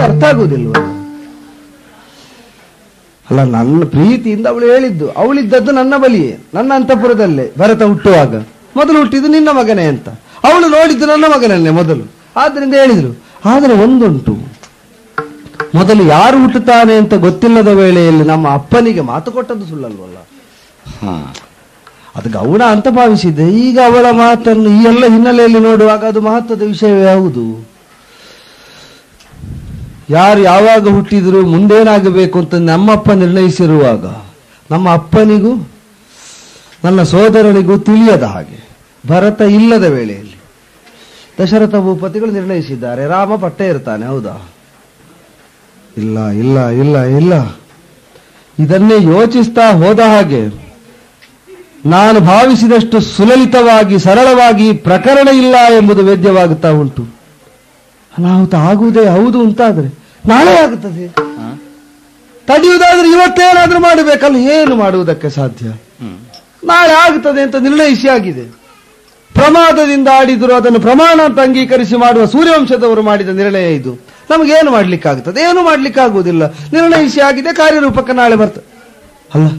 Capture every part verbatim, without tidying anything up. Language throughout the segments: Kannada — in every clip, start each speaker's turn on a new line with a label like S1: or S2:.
S1: ಅರ್ಥ ಆಗುವುದಿಲ್ವ? ಅಲ್ಲ, ನನ್ನ ಪ್ರೀತಿಯಿಂದ ಅವಳು ಹೇಳಿದ್ದು, ಅವಳಿದ್ದದ್ದು ನನ್ನ ಬಳಿಯೇ, ನನ್ನ ಅಂತಃಪುರದಲ್ಲೇ. ಭರತ ಹುಟ್ಟುವಾಗ ಮೊದಲು ಹುಟ್ಟಿದ್ದು ನಿನ್ನ ಮಗನೇ ಅಂತ, ಅವಳು ನೋಡಿದ್ದು ನನ್ನ ಮಗನನ್ನೇ ಮೊದಲು. ಆದ್ರಿಂದ ಹೇಳಿದ್ರು. ಆದರೆ ಒಂದುಂಟು, ಮೊದಲು ಯಾರು ಹುಟ್ಟುತ್ತಾನೆ ಅಂತ ಗೊತ್ತಿಲ್ಲದ ವೇಳೆಯಲ್ಲಿ ನಮ್ಮ ಅಪ್ಪನಿಗೆ ಮಾತು ಕೊಟ್ಟದ್ದು ಸುಳ್ಳಲ್ವಲ್ಲ? ಅದು ಗೌಣ ಅಂತ ಭಾವಿಸಿದ್ದೆ. ಈಗ ಅವಳ ಮಾತನ್ನು ಈ ಎಲ್ಲ ಹಿನ್ನೆಲೆಯಲ್ಲಿ ನೋಡುವಾಗ ಅದು ಮಹತ್ವದ ವಿಷಯವೇ ಹೌದು. ಯಾರು ಯಾವಾಗ ಹುಟ್ಟಿದ್ರು ಮುಂದೇನಾಗಬೇಕು ಅಂತ ನಮ್ಮಪ್ಪ ನಿರ್ಣಯಿಸಿರುವಾಗ ನಮ್ಮ ಅಪ್ಪನಿಗೂ ನನ್ನ ಸೋದರನಿಗೂ ತಿಳಿಯದ ಹಾಗೆ ಭರತ ಇಲ್ಲದ ವೇಳೆಯಲ್ಲಿ ದಶರಥ ಭೂಪತಿಗಳು ನಿರ್ಣಯಿಸಿದ್ದಾರೆ, ರಾಮ ಪಟ್ಟೆ ಇರ್ತಾನೆ. ಹೌದಾ? ಇಲ್ಲ ಇಲ್ಲ ಇಲ್ಲ ಇಲ್ಲ. ಇದನ್ನೇ ಯೋಚಿಸ್ತಾ ಹೋದ ಹಾಗೆ ನಾನು ಭಾವಿಸಿದಷ್ಟು ಸುಲಲಿತವಾಗಿ ಸರಳವಾಗಿ ಪ್ರಕರಣ ಇಲ್ಲ ಎಂಬುದು ವೇದ್ಯವಾಗುತ್ತಾ ಉಂಟು. ಅನಾಹುತ ಆಗುವುದೇ ಹೌದು ಅಂತಾದ್ರೆ ನಾಳೆ ಆಗುತ್ತದೆ. ತಡೆಯುವುದಾದ್ರೆ ಇವತ್ತೇನಾದ್ರೂ ಮಾಡಬೇಕಲ್ಲ, ಏನು ಮಾಡುವುದಕ್ಕೆ ಸಾಧ್ಯ? ನಾಳೆ ಆಗುತ್ತದೆ ಅಂತ ನಿರ್ಣಯಿಸಿ ಆಗಿದೆ. ಪ್ರಮಾದದಿಂದ ಆಡಿದ್ರು ಅದನ್ನು ಪ್ರಮಾಣ ಅಂತ ಅಂಗೀಕರಿಸಿ ಮಾಡುವ ಸೂರ್ಯವಂಶದವರು ಮಾಡಿದ ನಿರ್ಣಯ ಇದು. ನಮಗೇನು ಮಾಡ್ಲಿಕ್ಕಾಗುತ್ತದೆ? ಏನು ಮಾಡ್ಲಿಕ್ಕಾಗುವುದಿಲ್ಲ. ನಿರ್ಣಯಿಸಿ ಆಗಿದೆ, ಕಾರ್ಯರೂಪಕ್ಕೆ ನಾಳೆ ಬರ್ತದೆ ಅಲ್ಲ.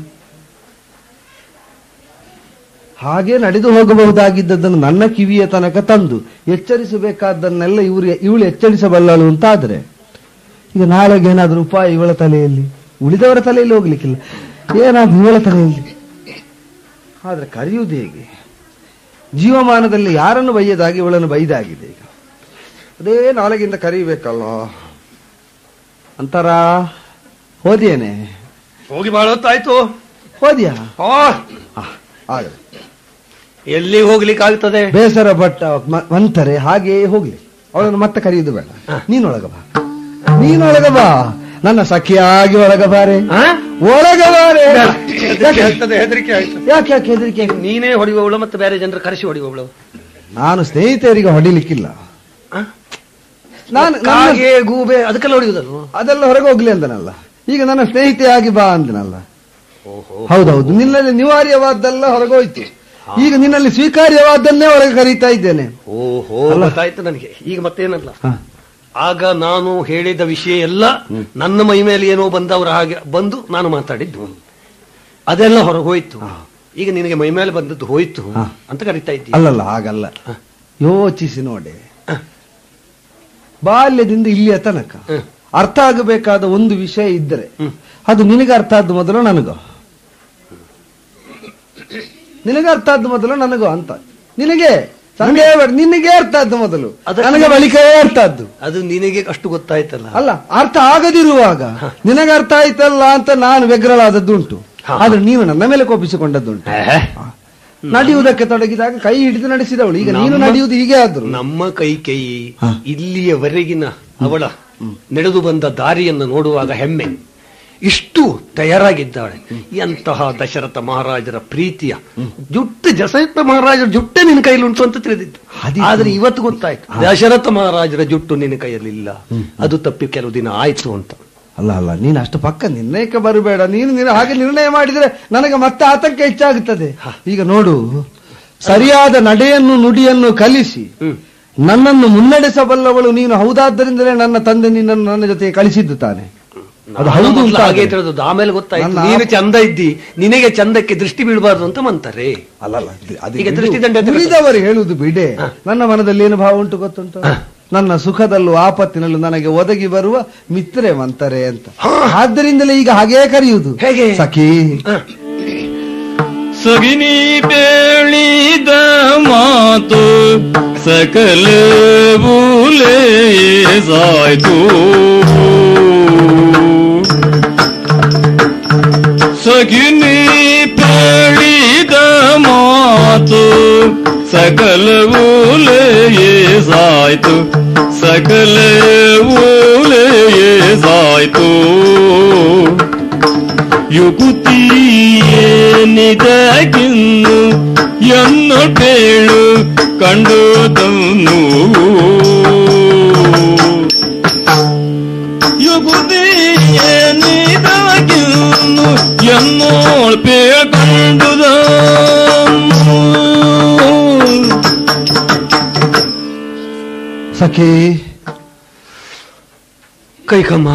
S1: ಹಾಗೆ ನಡೆದು ಹೋಗಬಹುದಾಗಿದ್ದದನ್ನು ನನ್ನ ಕಿವಿಯ ತನಕ ತಂದು ಎಚ್ಚರಿಸಬೇಕಾದ್ದನ್ನೆಲ್ಲ ಇವರು ಇವಳು ಎಚ್ಚರಿಸಬಲ್ಲಳು ಅಂತಾದ್ರೆ ಈಗ ನಾಳೆಗೆ ಏನಾದ್ರೂ ಉಪಾಯ ಇವಳ ತಲೆಯಲ್ಲಿ, ಉಳಿದವರ ತಲೆಯಲ್ಲಿ ಹೋಗ್ಲಿಕ್ಕಿಲ್ಲ, ಏನಾದ್ರೂ ಇವಳ ತಲೆಯಲ್ಲಿ. ಆದ್ರೆ ಕರೆಯುವುದು ಹೇಗೆ? ಜೀವಮಾನದಲ್ಲಿ ಯಾರನ್ನು ಬೈಯದಾಗಿ ಇವಳನ್ನು ಬೈದಾಗಿದೆ. ಈಗ ಅದೇ ನಾಳೆಗಿಂದ ಕರೀಬೇಕಲ್ಲ ಅಂತಾರ. ಹೋದಿಯೇನೆ?
S2: ಹೋಗಿ ಬಹಳ ಹೊತ್ತಾಯ್ತು.
S1: ಹೋದ್ಯಾ?
S2: ಆಗಲಿ. ಎಲ್ಲಿ ಹೋಗ್ಲಿಕ್ಕೆ ಆಗ್ತದೆ?
S1: ಬೇಸರ ಪಟ್ಟ ಅಂತಾರೆ, ಹಾಗೆ ಹೋಗ್ಲಿ. ಅವಳನ್ನು ಮತ್ತೆ ಕರೆಯುವುದು ಬೇಡ. ನೀನೊಳಗ ಬಾ, ನೀನೊಳಗ ಬಾ, ನನ್ನ ಸಖಿಯಾಗಿ ಒಳಗ ಬಾರೆ, ಒಳಗ ಬಾರೆ.
S2: ಹೆದರಿಕೆ ಆಯ್ತು.
S1: ಯಾಕೆ ಯಾಕೆ ಹೆದರಿಕೆ?
S2: ನೀನೇ ಹೊಡೆಯುವವಳು ಮತ್ತೆ ಬೇರೆ ಜನರು ಕರೆಸಿ ಹೊಡೆಯುವವಳು.
S1: ನಾನು ಸ್ನೇಹಿತರಿಗೆ ಹೊಡಿಲಿಕ್ಕಿಲ್ಲ. ನಾನು
S2: ಹಾಗೆ ಗೂಬೆ ಅದಕ್ಕೆಲ್ಲ ಹೊಡೆಯುವುದಲ್ಲ,
S1: ಅದೆಲ್ಲ ಹೊರಗೆ ಹೋಗ್ಲಿ ಅಂದನಲ್ಲ. ಈಗ ನನ್ನ ಸ್ನೇಹಿತೆಯಾಗಿ ಬಾ ಅಂದನಲ್ಲ. ಹೌದೌದು, ನಿನ್ನಲ್ಲಿ ಅನಿವಾರ್ಯವಾದ್ದೆಲ್ಲ ಹೊರಗೋಯ್ತು. ಈಗ ನಿನ್ನಲ್ಲಿ ಸ್ವೀಕಾರ್ಯವಾದ್ದನ್ನೇ ಒಳಗೆ ಕರೀತಾ ಇದ್ದೇನೆ.
S2: ಓಹೋ, ಗೊತ್ತಾಯ್ತು ನನಗೆ. ಈಗ ಮತ್ತೇನಲ್ಲ, ಆಗ ನಾನು ಹೇಳಿದ ವಿಷಯ ಎಲ್ಲ ನನ್ನ ಮೈ ಮೇಲೆ ಏನೋ ಬಂದವರ ಹಾಗೆ ಬಂದು ನಾನು ಮಾತಾಡಿದ್ದು ಅದೆಲ್ಲ ಹೊರಗೋಯ್ತು. ಈಗ ನಿನಗೆ ಮೈ ಮೇಲೆ ಬಂದದ್ದು ಹೋಯ್ತು ಅಂತ ಕರೀತಾ ಇದ್ದೀನಿ.
S1: ಅಲ್ಲಲ್ಲ, ಹಾಗಲ್ಲ. ಯೋಚಿಸಿ ನೋಡಿ, ಬಾಲ್ಯದಿಂದ ಇಲ್ಲಿಯ ತನಕ ಅರ್ಥ ಆಗಬೇಕಾದ ಒಂದು ವಿಷಯ ಇದ್ದರೆ ಅದು ನಿನಗೆ ಅರ್ಥ ಆದ್ದು ಮೊದಲು ನನಗೋ, ನಿನಗೆ ಅರ್ಥ ಆದ್ದು ಮೊದಲು ನನಗೋ ಅಂತ. ನಿನಗೆ ಸಂದೇಹ, ನಿನಗೆ ಅರ್ಥ ಆದ್ದು ಮೊದಲು, ನನಗೆ ಬಳಿಕವೇ ಅರ್ಥ ಆದ್ದು.
S2: ಅದು ನಿನಗೆ ಅಷ್ಟು ಗೊತ್ತಾಯ್ತಲ್ಲ.
S1: ಅಲ್ಲ, ಅರ್ಥ ಆಗದಿರುವಾಗ ನಿನಗೆ ಅರ್ಥ ಆಯ್ತಲ್ಲ ಅಂತ ನಾನು ವ್ಯಗ್ರಳಾದದ್ದುಂಟು. ಆದ್ರೆ ನೀವು ನನ್ನ ಮೇಲೆ ಕೋಪಿಸಿಕೊಂಡದ್ದುಂಟು. ನಡೆಯುವುದಕ್ಕೆ ತೊಡಗಿದಾಗ ಕೈ ಹಿಡಿದು ನಡೆಸಿದವಳು, ಈಗ ನೀನು ನಡೆಯುವುದು ಹೀಗೆ ಆದ್ರು.
S2: ನಮ್ಮ ಕೈ ಕೈ ಇಲ್ಲಿಯವರೆಗಿನ ಅವಳ ನಡೆದು ಬಂದ ದಾರಿಯನ್ನು ನೋಡುವಾಗ ಹೆಮ್ಮೆ. ಇಷ್ಟು ತಯಾರಾಗಿದ್ದಾಳೆ. ಎಂತಹ ದಶರಥ ಮಹಾರಾಜರ ಪ್ರೀತಿಯ ಜುಟ್ಟು, ದಶರಥ ಮಹಾರಾಜರ ಜುಟ್ಟೆ ನಿನ್ನ ಕೈಯಲ್ಲಿ ಉಂಟು ಅಂತ ತಿಳಿದಿತ್ತು. ಆದ್ರೆ ಇವತ್ತು ಗೊತ್ತಾಯ್ತು, ದಶರಥ ಮಹಾರಾಜರ ಜುಟ್ಟು ನಿನ್ನ ಕೈಯಲ್ಲಿಲ್ಲ. ಅದು ತಪ್ಪಿ ಕೆಲವು ದಿನ ಆಯ್ತು ಅಂತ.
S1: ಅಲ್ಲ ಅಲ್ಲ, ನೀನು ಅಷ್ಟು ಪಕ್ಕ ನಿರ್ಣಯಕ್ಕೆ ಬರಬೇಡ. ನೀನು ನೀನು ಹಾಗೆ ನಿರ್ಣಯ ಮಾಡಿದ್ರೆ ನನಗೆ ಮತ್ತೆ ಆತಂಕ ಹೆಚ್ಚಾಗುತ್ತದೆ. ಈಗ ನೋಡು, ಸರಿಯಾದ ನಡೆಯನ್ನು ನುಡಿಯನ್ನು ಕಲಿಸಿ ನನ್ನನ್ನು ಮುನ್ನಡೆಸಬಲ್ಲವಳು ನೀನು. ಹೌದಾದ್ದರಿಂದಲೇ ನನ್ನ ತಂದೆ ನಿನ್ನನ್ನು ನನ್ನ ಜೊತೆ ಕಳಿಸಿದ್ದು ತಾನೆ. ಅದು ಹೌದು ಅಂತ
S2: ಹಾಗೆ ತಿಳಿದದ್ದು. ಆಮೇಲೆ ಗೊತ್ತಾಯ್ತು ನೀನು ಚಂದ ಇದ್ದಿ, ನಿನಗೆ ಚಂದಕ್ಕೆ ದೃಷ್ಟಿ ಬೀಳಬಾರ್ದು ಅಂತ ಮಂತಾರೆ.
S1: ಅಲ್ಲಲ್ಲ,
S2: ಈಗ ದೃಷ್ಟಿ ದಂಡ
S1: ಉಳಿದವರು ಹೇಳುವುದು ಬಿಡೆ. ನನ್ನ ಮನದಲ್ಲಿ ಏನು ಭಾವ ಉಂಟು ಗೊತ್ತುಂಟು? ನನ್ನ ಸುಖದಲ್ಲೂ ಆಪತ್ತಿನಲ್ಲೂ ನನಗೆ ಒದಗಿ ಬರುವ ಮಿತ್ರೆ ಮಂತಾರೆ ಅಂತ. ಆದ್ದರಿಂದಲೇ ಈಗ ಹಾಗೇ ಕರೆಯುವುದು. ಹೇಗೆ ಸಖಿ?
S3: ಸಗಿನಿ ಬೇಳಿದ ಮಾತು ಸಕಲ ಬೂಲೆ ಸಾಯ್ತು. ಸಗಿನಿ ಬೇಳಿದ ಮಾತು ಸಕಲ ಬೂಲೆ ಸಾಯ್ತು, ಸಕಲ ಬೂಲೆ ಸಾಯ್ತು. ಯುಗುತಿಯೇನಿದಗಿನ್ನು ಎನ್ನೊಟೇಳು ಕಂಡುದನ್ನು. ಯುಗುತಿಯೇನಿದಗಿನ್ನು ಎನ್ನೋಳ್ಪೇ ಕಂಡುದನ್ನು.
S1: ಸಖಿ,
S2: ಕೈಕಮ್ಮ,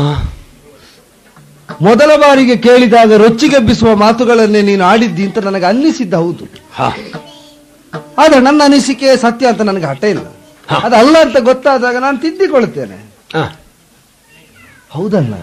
S1: ಮೊದಲ ಬಾರಿಗೆ ಕೇಳಿದಾಗ ರೊಚ್ಚಿಗೆಬ್ಬಿಸುವ ಮಾತುಗಳನ್ನೇ ನೀನು ಆಡಿದ್ದಿ ಅಂತ ನನಗೆ ಅನ್ನಿಸಿದ್ದ, ಹೌದು. ಆದ್ರೆ ನನ್ನ ಅನಿಸಿಕೆ ಸತ್ಯ ಅಂತ ನನಗೆ ಹಠ ಇಲ್ಲ. ಅದಲ್ಲ ಅಂತ ಗೊತ್ತಾದಾಗ ನಾನು ತಿದ್ದಿಕೊಳ್ತೇನೆ. ಹೌದಲ್ಲ?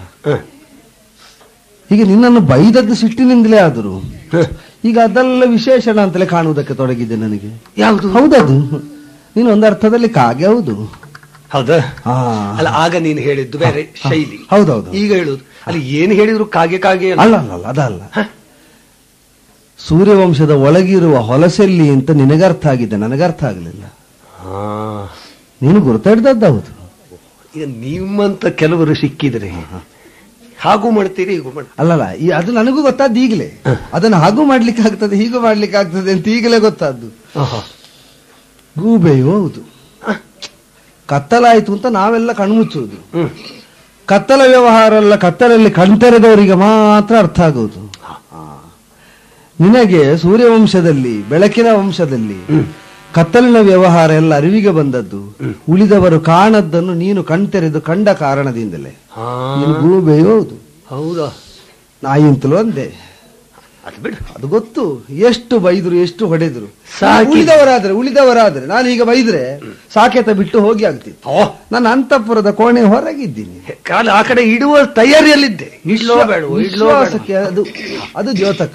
S1: ಈಗ ನಿನ್ನನ್ನು ಬೈದದ್ದು ಸಿಟ್ಟಿನಿಂದಲೇ ಆದರೂ ಈಗ ಅದೆಲ್ಲ ವಿಶೇಷಣ ಅಂತಲೇ ಕಾಣುವುದಕ್ಕೆ ತೊಡಗಿದೆ ನನಗೆ.
S2: ಯಾವುದು?
S1: ಹೌದದು, ನೀನು ಒಂದು ಅರ್ಥದಲ್ಲಿ ಕಾಗೆ. ಹೌದು.
S2: ಹೌದಾ? ಅಲ್ಲ, ಆಗ ನೀನು ಹೇಳಿದ್ದು ಬೇರೆ ಶೈಲಿ.
S1: ಹೌದೌದು.
S2: ಈಗ ಹೇಳುದು ಅಲ್ಲಿ ಏನು ಹೇಳಿದ್ರು ಕಾಗೆ ಕಾಗೆ
S1: ಅಲ್ಲ ಅಲ್ಲ ಅದಲ್ಲ. ಸೂರ್ಯವಂಶದ ಒಳಗಿರುವ ಹೊಲಸೆಲ್ಲಿ ಅಂತ ನಿನಗರ್ಥ ಆಗಿದೆ, ನನಗರ್ಥ ಆಗಲಿಲ್ಲ. ನೀನು ಗುರುತಾಡ್ದದ್ದು ಹೌದು.
S2: ಈಗ ನಿಮ್ಮಂತ ಕೆಲವರು ಸಿಕ್ಕಿದ್ರೆ ಹಾಗೂ ಮಾಡ್ತೀರಿ, ಹೀಗೂ ಮಾಡ್ತೀರಿ.
S1: ಅಲ್ಲಲ್ಲ, ಅದು ನನಗೂ ಗೊತ್ತಾದ್ದು ಈಗಲೇ. ಅದನ್ನು ಹಾಗೂ ಮಾಡ್ಲಿಕ್ಕೆ ಆಗ್ತದೆ, ಹೀಗೂ ಮಾಡ್ಲಿಕ್ಕೆ ಆಗ್ತದೆ ಅಂತ ಈಗಲೇ ಗೊತ್ತಾದ್ದು. ಗೂಬೆಯು ಹೌದು. ಕತ್ತಲಾಯ್ತು ಅಂತ ನಾವೆಲ್ಲ ಕಣ್ಮುಚ್ಚುವುದು. ಕತ್ತಲ ವ್ಯವಹಾರ ಎಲ್ಲ ಕತ್ತಲಲ್ಲಿ ಕಣ್ತೆರೆದವರಿಗೆ ಮಾತ್ರ ಅರ್ಥ ಆಗುವುದು. ನಿನಗೆ ಸೂರ್ಯವಂಶದಲ್ಲಿ, ಬೆಳಕಿನ ವಂಶದಲ್ಲಿ ಕತ್ತಲಿನ ವ್ಯವಹಾರ ಎಲ್ಲ ಅರಿವಿಗೆ ಬಂದದ್ದು ಉಳಿದವರು ಕಾಣದ್ದನ್ನು ನೀನು ಕಣ್ತೆರೆದು ಕಂಡ ಕಾರಣದಿಂದಲೇ. ನೀನು ಗೂಬೆಯು ಹೌದು.
S2: ಹೌದಾ?
S1: ನಾಯಿಂತಲೂ ಅಂದೆ,
S2: ಅದು ಬಿಡು,
S1: ಅದು ಗೊತ್ತು. ಎಷ್ಟು ಬೈದ್ರು, ಎಷ್ಟು ಹೊಡೆದ್ರು. ಉಳಿದವರಾದ್ರೆ ಉಳಿದವರಾದ್ರೆ ನಾನು ಈಗ ಬೈದ್ರೆ ಸಾಕೇತ ಬಿಟ್ಟು ಹೋಗಿ ಆಗ್ತಿತ್ತು. ನನ್ನ ಅಂತಃಪುರದ ಕೋಣೆ ಹೊರಗಿದ್ದೀನಿ,
S2: ಕಾಲ ಆ ಕಡೆ ಇಡುವ ತಯಾರಿಯಲ್ಲಿದ್ದೆ.
S1: ವಿಶ್ವಾಸಕ್ಕೆ ಅದು ಅದು ದ್ಯೋತಕ.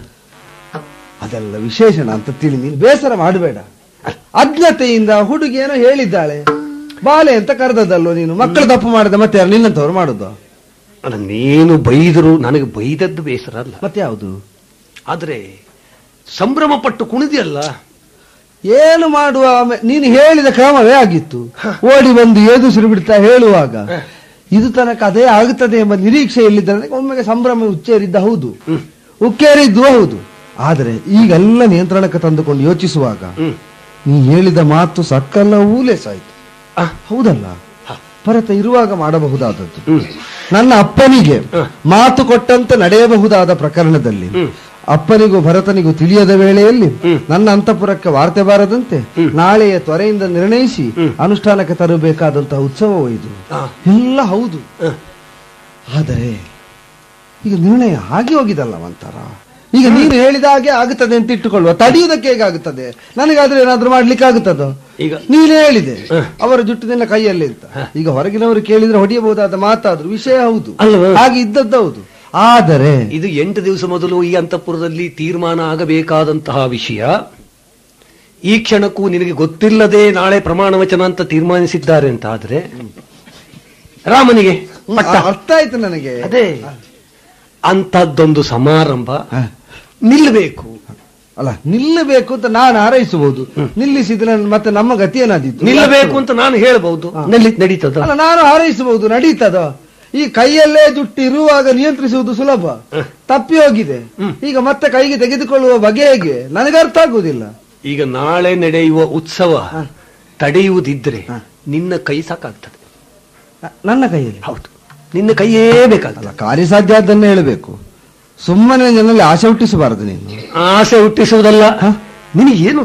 S1: ಅದೆಲ್ಲ ವಿಶೇಷಣ ಅಂತ ತಿಳಿ ನೀನು ಬೇಸರ ಮಾಡಬೇಡ. ಅಜ್ಞತೆಯಿಂದ ಹುಡುಗಿ ಏನೋ ಹೇಳಿದ್ದಾಳೆ, ಬಾಲೆ ಅಂತ ಕರೆದದ್ದಲ್ಲೋ ನೀನು. ಮಕ್ಕಳು ತಪ್ಪು ಮಾಡಿದ ಮತ್ತೆ ಯಾರು ನಿನ್ನಂತವ್ರು ಮಾಡುದು?
S2: ಅಲ್ಲ, ನೀನು ಬೈದರು ನನಗೆ ಬೈದದ್ದು ಬೇಸರ ಅಲ್ಲ,
S1: ಮತ್ತೆ ಯಾವುದು?
S2: ಆದ್ರೆ ಸಂಭ್ರಮ ಪಟ್ಟು ಕುಣಿದಿಯಲ್ಲ,
S1: ಏನು ಮಾಡುವ? ನೀನು ಹೇಳಿದ ಕ್ರಮವೇ ಆಗಿತ್ತು. ಓಡಿ ಬಂದು ಏದುಸಿರು ಬಿಡ್ತಾ ಹೇಳುವಾಗ ಇದು ತನಕ ಅದೇ ಆಗುತ್ತದೆ ಎಂಬ ನಿರೀಕ್ಷೆಯಲ್ಲಿದ್ದ ಒಮ್ಮೆಗೆ ಸಂಭ್ರಮ ಉಚ್ಚೇರಿದ್ದ, ಹೌದು, ಉಕ್ಕೇರಿದ್ದು ಹೌದು. ಆದರೆ ಈಗೆಲ್ಲ ನಿಯಂತ್ರಣಕ್ಕೆ ತಂದುಕೊಂಡು ಯೋಚಿಸುವಾಗ ನೀ ಹೇಳಿದ ಮಾತು ಸಕಲವೂ ಲೇಸಾಯ್ತು. ಹೌದಲ್ಲ? ಭರತ ಇರುವಾಗ ಮಾಡಬಹುದಾದದ್ದು, ನನ್ನ ಅಪ್ಪನಿಗೆ ಮಾತು ಕೊಟ್ಟಂತೆ ನಡೆಯಬಹುದಾದ ಪ್ರಕರಣದಲ್ಲಿ ಅಪ್ಪನಿಗೂ ಭರತನಿಗೂ ತಿಳಿಯದ ವೇಳೆಯಲ್ಲಿ ನನ್ನ ಅಂತಃಪುರಕ್ಕೆ ವಾರ್ತೆ ಬಾರದಂತೆ ನಾಳೆಯ ತ್ವರೆಯಿಂದ ನಿರ್ಣಯಿಸಿ ಅನುಷ್ಠಾನಕ್ಕೆ ತರಬೇಕಾದಂತಹ ಉತ್ಸವ ಇದು ಎಲ್ಲ ಹೌದು. ಆದರೆ ಈಗ ನಿರ್ಣಯ ಆಗಿ ಹೋಗಿದಲ್ಲ ಒಂಥರ. ಈಗ ನೀನು ಹೇಳಿದ ಹಾಗೆ ಆಗುತ್ತದೆ ಅಂತ ಇಟ್ಟುಕೊಳ್ಳುವ, ತಡೆಯುವುದಕ್ಕೆ ಹೇಗಾಗುತ್ತದೆ? ನನಗಾದ್ರೆ ಏನಾದ್ರೂ ಮಾಡ್ಲಿಕ್ಕೆ ಆಗುತ್ತದೋ? ಈಗ ನೀನೇ ಹೇಳಿದೆ ಅವರ ಜುಟ್ಟು ನಿನ್ನ ಕೈಯಲ್ಲಿ ಅಂತ. ಈಗ ಹೊರಗಿನವರು ಕೇಳಿದ್ರೆ ಹೊಡೆಯಬಹುದಾದ ಮಾತಾದ್ರು ವಿಷಯ ಹೌದು, ಹಾಗೆ ಇದ್ದದ್ದು ಹೌದು. ಆದರೆ
S2: ಇದು ಎಂಟು ದಿವಸ ಮೊದಲು ಈ ಅಂತಃಪುರದಲ್ಲಿ ತೀರ್ಮಾನ ಆಗಬೇಕಾದಂತಹ ವಿಷಯ. ಈ ಕ್ಷಣಕ್ಕೂ ನಿನಗೆ ಗೊತ್ತಿಲ್ಲದೆ ನಾಳೆ ಪ್ರಮಾಣ ವಚನ ಅಂತ ತೀರ್ಮಾನಿಸಿದ್ದಾರೆ ಅಂತ ಆದ್ರೆ ರಾಮನಿಗೆ
S1: ಅರ್ಥ ಆಯ್ತು ನನಗೆ.
S2: ಅದೇ ಅಂತದ್ದೊಂದು ಸಮಾರಂಭ ನಿಲ್ಲಬೇಕು.
S1: ಅಲ್ಲ, ನಿಲ್ಲಬೇಕು ಅಂತ ನಾನು ಹಾರೈಸಬಹುದು. ನಿಲ್ಲಿಸಿದ್ರೆ ಮತ್ತೆ ನಮ್ಮ ಗತಿ ಏನಾದಿತ್ತು?
S2: ನಿಲ್ಲಬೇಕು ಅಂತ ನಾನು ಹೇಳಬಹುದು, ನಡೀತದ?
S1: ಅಲ್ಲ, ನಾನು ಹಾರೈಸಬಹುದು, ನಡೀತದ? ಈ ಕೈಯಲ್ಲೇ ಜುಟ್ಟು ಇರುವಾಗ ನಿಯಂತ್ರಿಸುವುದು ಸುಲಭ, ತಪ್ಪಿ ಹೋಗಿದೆ. ಈಗ ಮತ್ತೆ ಕೈಗೆ ತೆಗೆದುಕೊಳ್ಳುವ ಬಗೆ ಹೇಗೆ ನನಗೆ ಅರ್ಥ ಆಗುವುದಿಲ್ಲ.
S2: ಈಗ ನಾಳೆ ನಡೆಯುವ ಉತ್ಸವ ತಡೆಯುವುದಿದ್ರೆ ನಿನ್ನ ಕೈ ಸಾಕಾಗ್ತದೆ.
S1: ನನ್ನ ಕೈಯಲ್ಲಿ?
S2: ಹೌದು, ನಿನ್ನ ಕೈಯೇ ಬೇಕಾಗಲ್ಲ.
S1: ಕಾರ್ಯಸಾಧ್ಯ ಅದನ್ನೇ ಹೇಳಬೇಕು. ಸುಮ್ಮನೆ ಜನರಲ್ಲಿ ಆಸೆ ಹುಟ್ಟಿಸಬಾರದು. ನೀನು
S2: ಆಸೆ ಹುಟ್ಟಿಸುವುದಲ್ಲ, ನಿನಗೇನು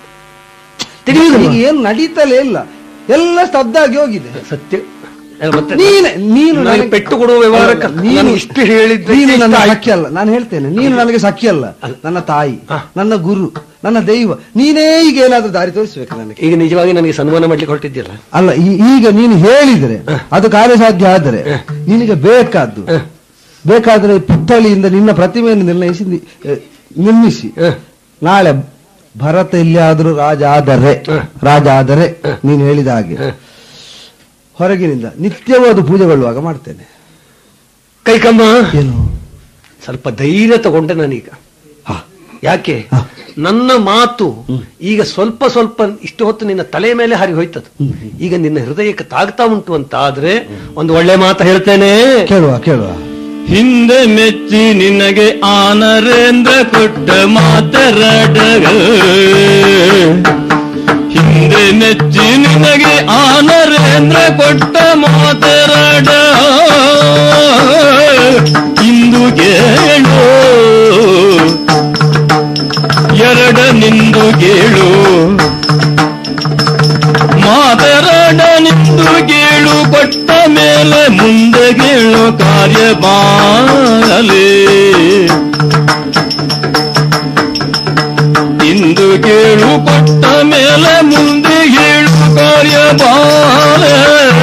S1: ಈಗ ಏನು ನಡೀತಲೇ ಇಲ್ಲ, ಎಲ್ಲ ಸ್ತಬ್ಧ ಆಗಿ ಹೋಗಿದೆ.
S2: ಸತ್ಯ.
S1: ನೀನು
S2: ನನಗೆ ಪೆಟ್ಟು ಕೊಡುವ ವ್ಯವಹಾರಕ್ಕೆ ನೀನು ಇಷ್ಟು ಹೇಳಿದ್ರೆ
S1: ನೀನು ನನ್ನ ಸಖಿ ಅಲ್ಲ. ನಾನು ಹೇಳ್ತೇನೆ, ನೀನು ನನಗೆ ಸಖಿ ಅಲ್ಲ, ನನ್ನ ತಾಯಿ, ನನ್ನ ಗುರು, ನನ್ನ ದೈವ. ನೀನೇ ಈಗ ಏನಾದ್ರೂ ದಾರಿ ತೋರಿಸ್ಬೇಕು ನನಗೆ.
S2: ಈಗ ನಿಜವಾಗಿ ನನಗೆ ಸನ್ಮಾನ ಮಾಡ್ಲಿಕ್ಕೆ ಹೊರಟಿದ್ಯಲ್ಲ?
S1: ಅಲ್ಲ, ಈಗ ನೀನು ಹೇಳಿದ್ರೆ ಅದು ಕಾರ್ಯಸಾಧ್ಯ ಆದರೆ ನಿನಗೆ ಬೇಕಾದ್ದು ಬೇಕಾದ್ರೆ ಪುತ್ಥಳಿಯಿಂದ ನಿನ್ನ ಪ್ರತಿಮೆಯನ್ನು ನಿರ್ಣಯಿಸಿ ನಿರ್ಮಿಸಿ ನಾಳೆ ಭರತ ಇಲ್ಲಿ ಆದರೂ ರಾಜ ಆದರೆ ರಾಜ ಆದರೆ ನೀನು ಹೇಳಿದ ಹಾಗೆ ಹೊರಗಿನಿಂದ ನಿತ್ಯವೂ ಅದು ಪೂಜೆಗೊಳ್ಳುವಾಗ ಮಾಡ್ತೇನೆ.
S2: ಕೈಕಮ್ಮ,
S1: ಏನು
S2: ಸ್ವಲ್ಪ ಧೈರ್ಯ ತಗೊಂಡೆ ನಾನೀಗ. ಯಾಕೆ? ನನ್ನ ಮಾತು ಈಗ ಸ್ವಲ್ಪ ಸ್ವಲ್ಪ ಇಷ್ಟು ಹೊತ್ತು ನಿನ್ನ ತಲೆ ಮೇಲೆ ಹರಿ ಹೋಯ್ತದ. ಈಗ ನಿನ್ನ ಹೃದಯಕ್ಕೆ ತಾಗ್ತಾ ಉಂಟು ಅಂತ ಆದ್ರೆ ಒಂದು ಒಳ್ಳೆ ಮಾತು ಹೇಳ್ತೇನೆ,
S1: ಕೇಳುವ ಕೇಳುವ.
S3: ಹಿಂದೆ ಮೆಚ್ಚಿ ನಿನಗೆ ಆನರೇಂದ್ರ ಕೊಟ್ಟ ಮಾತರಾಡ, ಹಿಂದೆ ಮೆಚ್ಚಿ ನಿನಗೆ ಆನರೇಂದ್ರ ಕೊಟ್ಟ ಮಾತರಾಡ, ಇಂದು ಕೇಳು ಎರಡ ನಿಂದು ಕೇಳು, ಮಾತರಾಡ ನಿಂದು ಕೇಳು, ಕೊಟ್ಟ ಮೇಲೆ ಮುಂದೆ ಕೇಳು ಕಾರ್ಯ ಬಾರಲೆ ಇಂದು ಕೇಳು ಕೊಟ್ಟ ಮೇಲೆ ಮುಂದೆ ಹೇಳು ಕಾರ್ಯ ಬಾರಲೆ.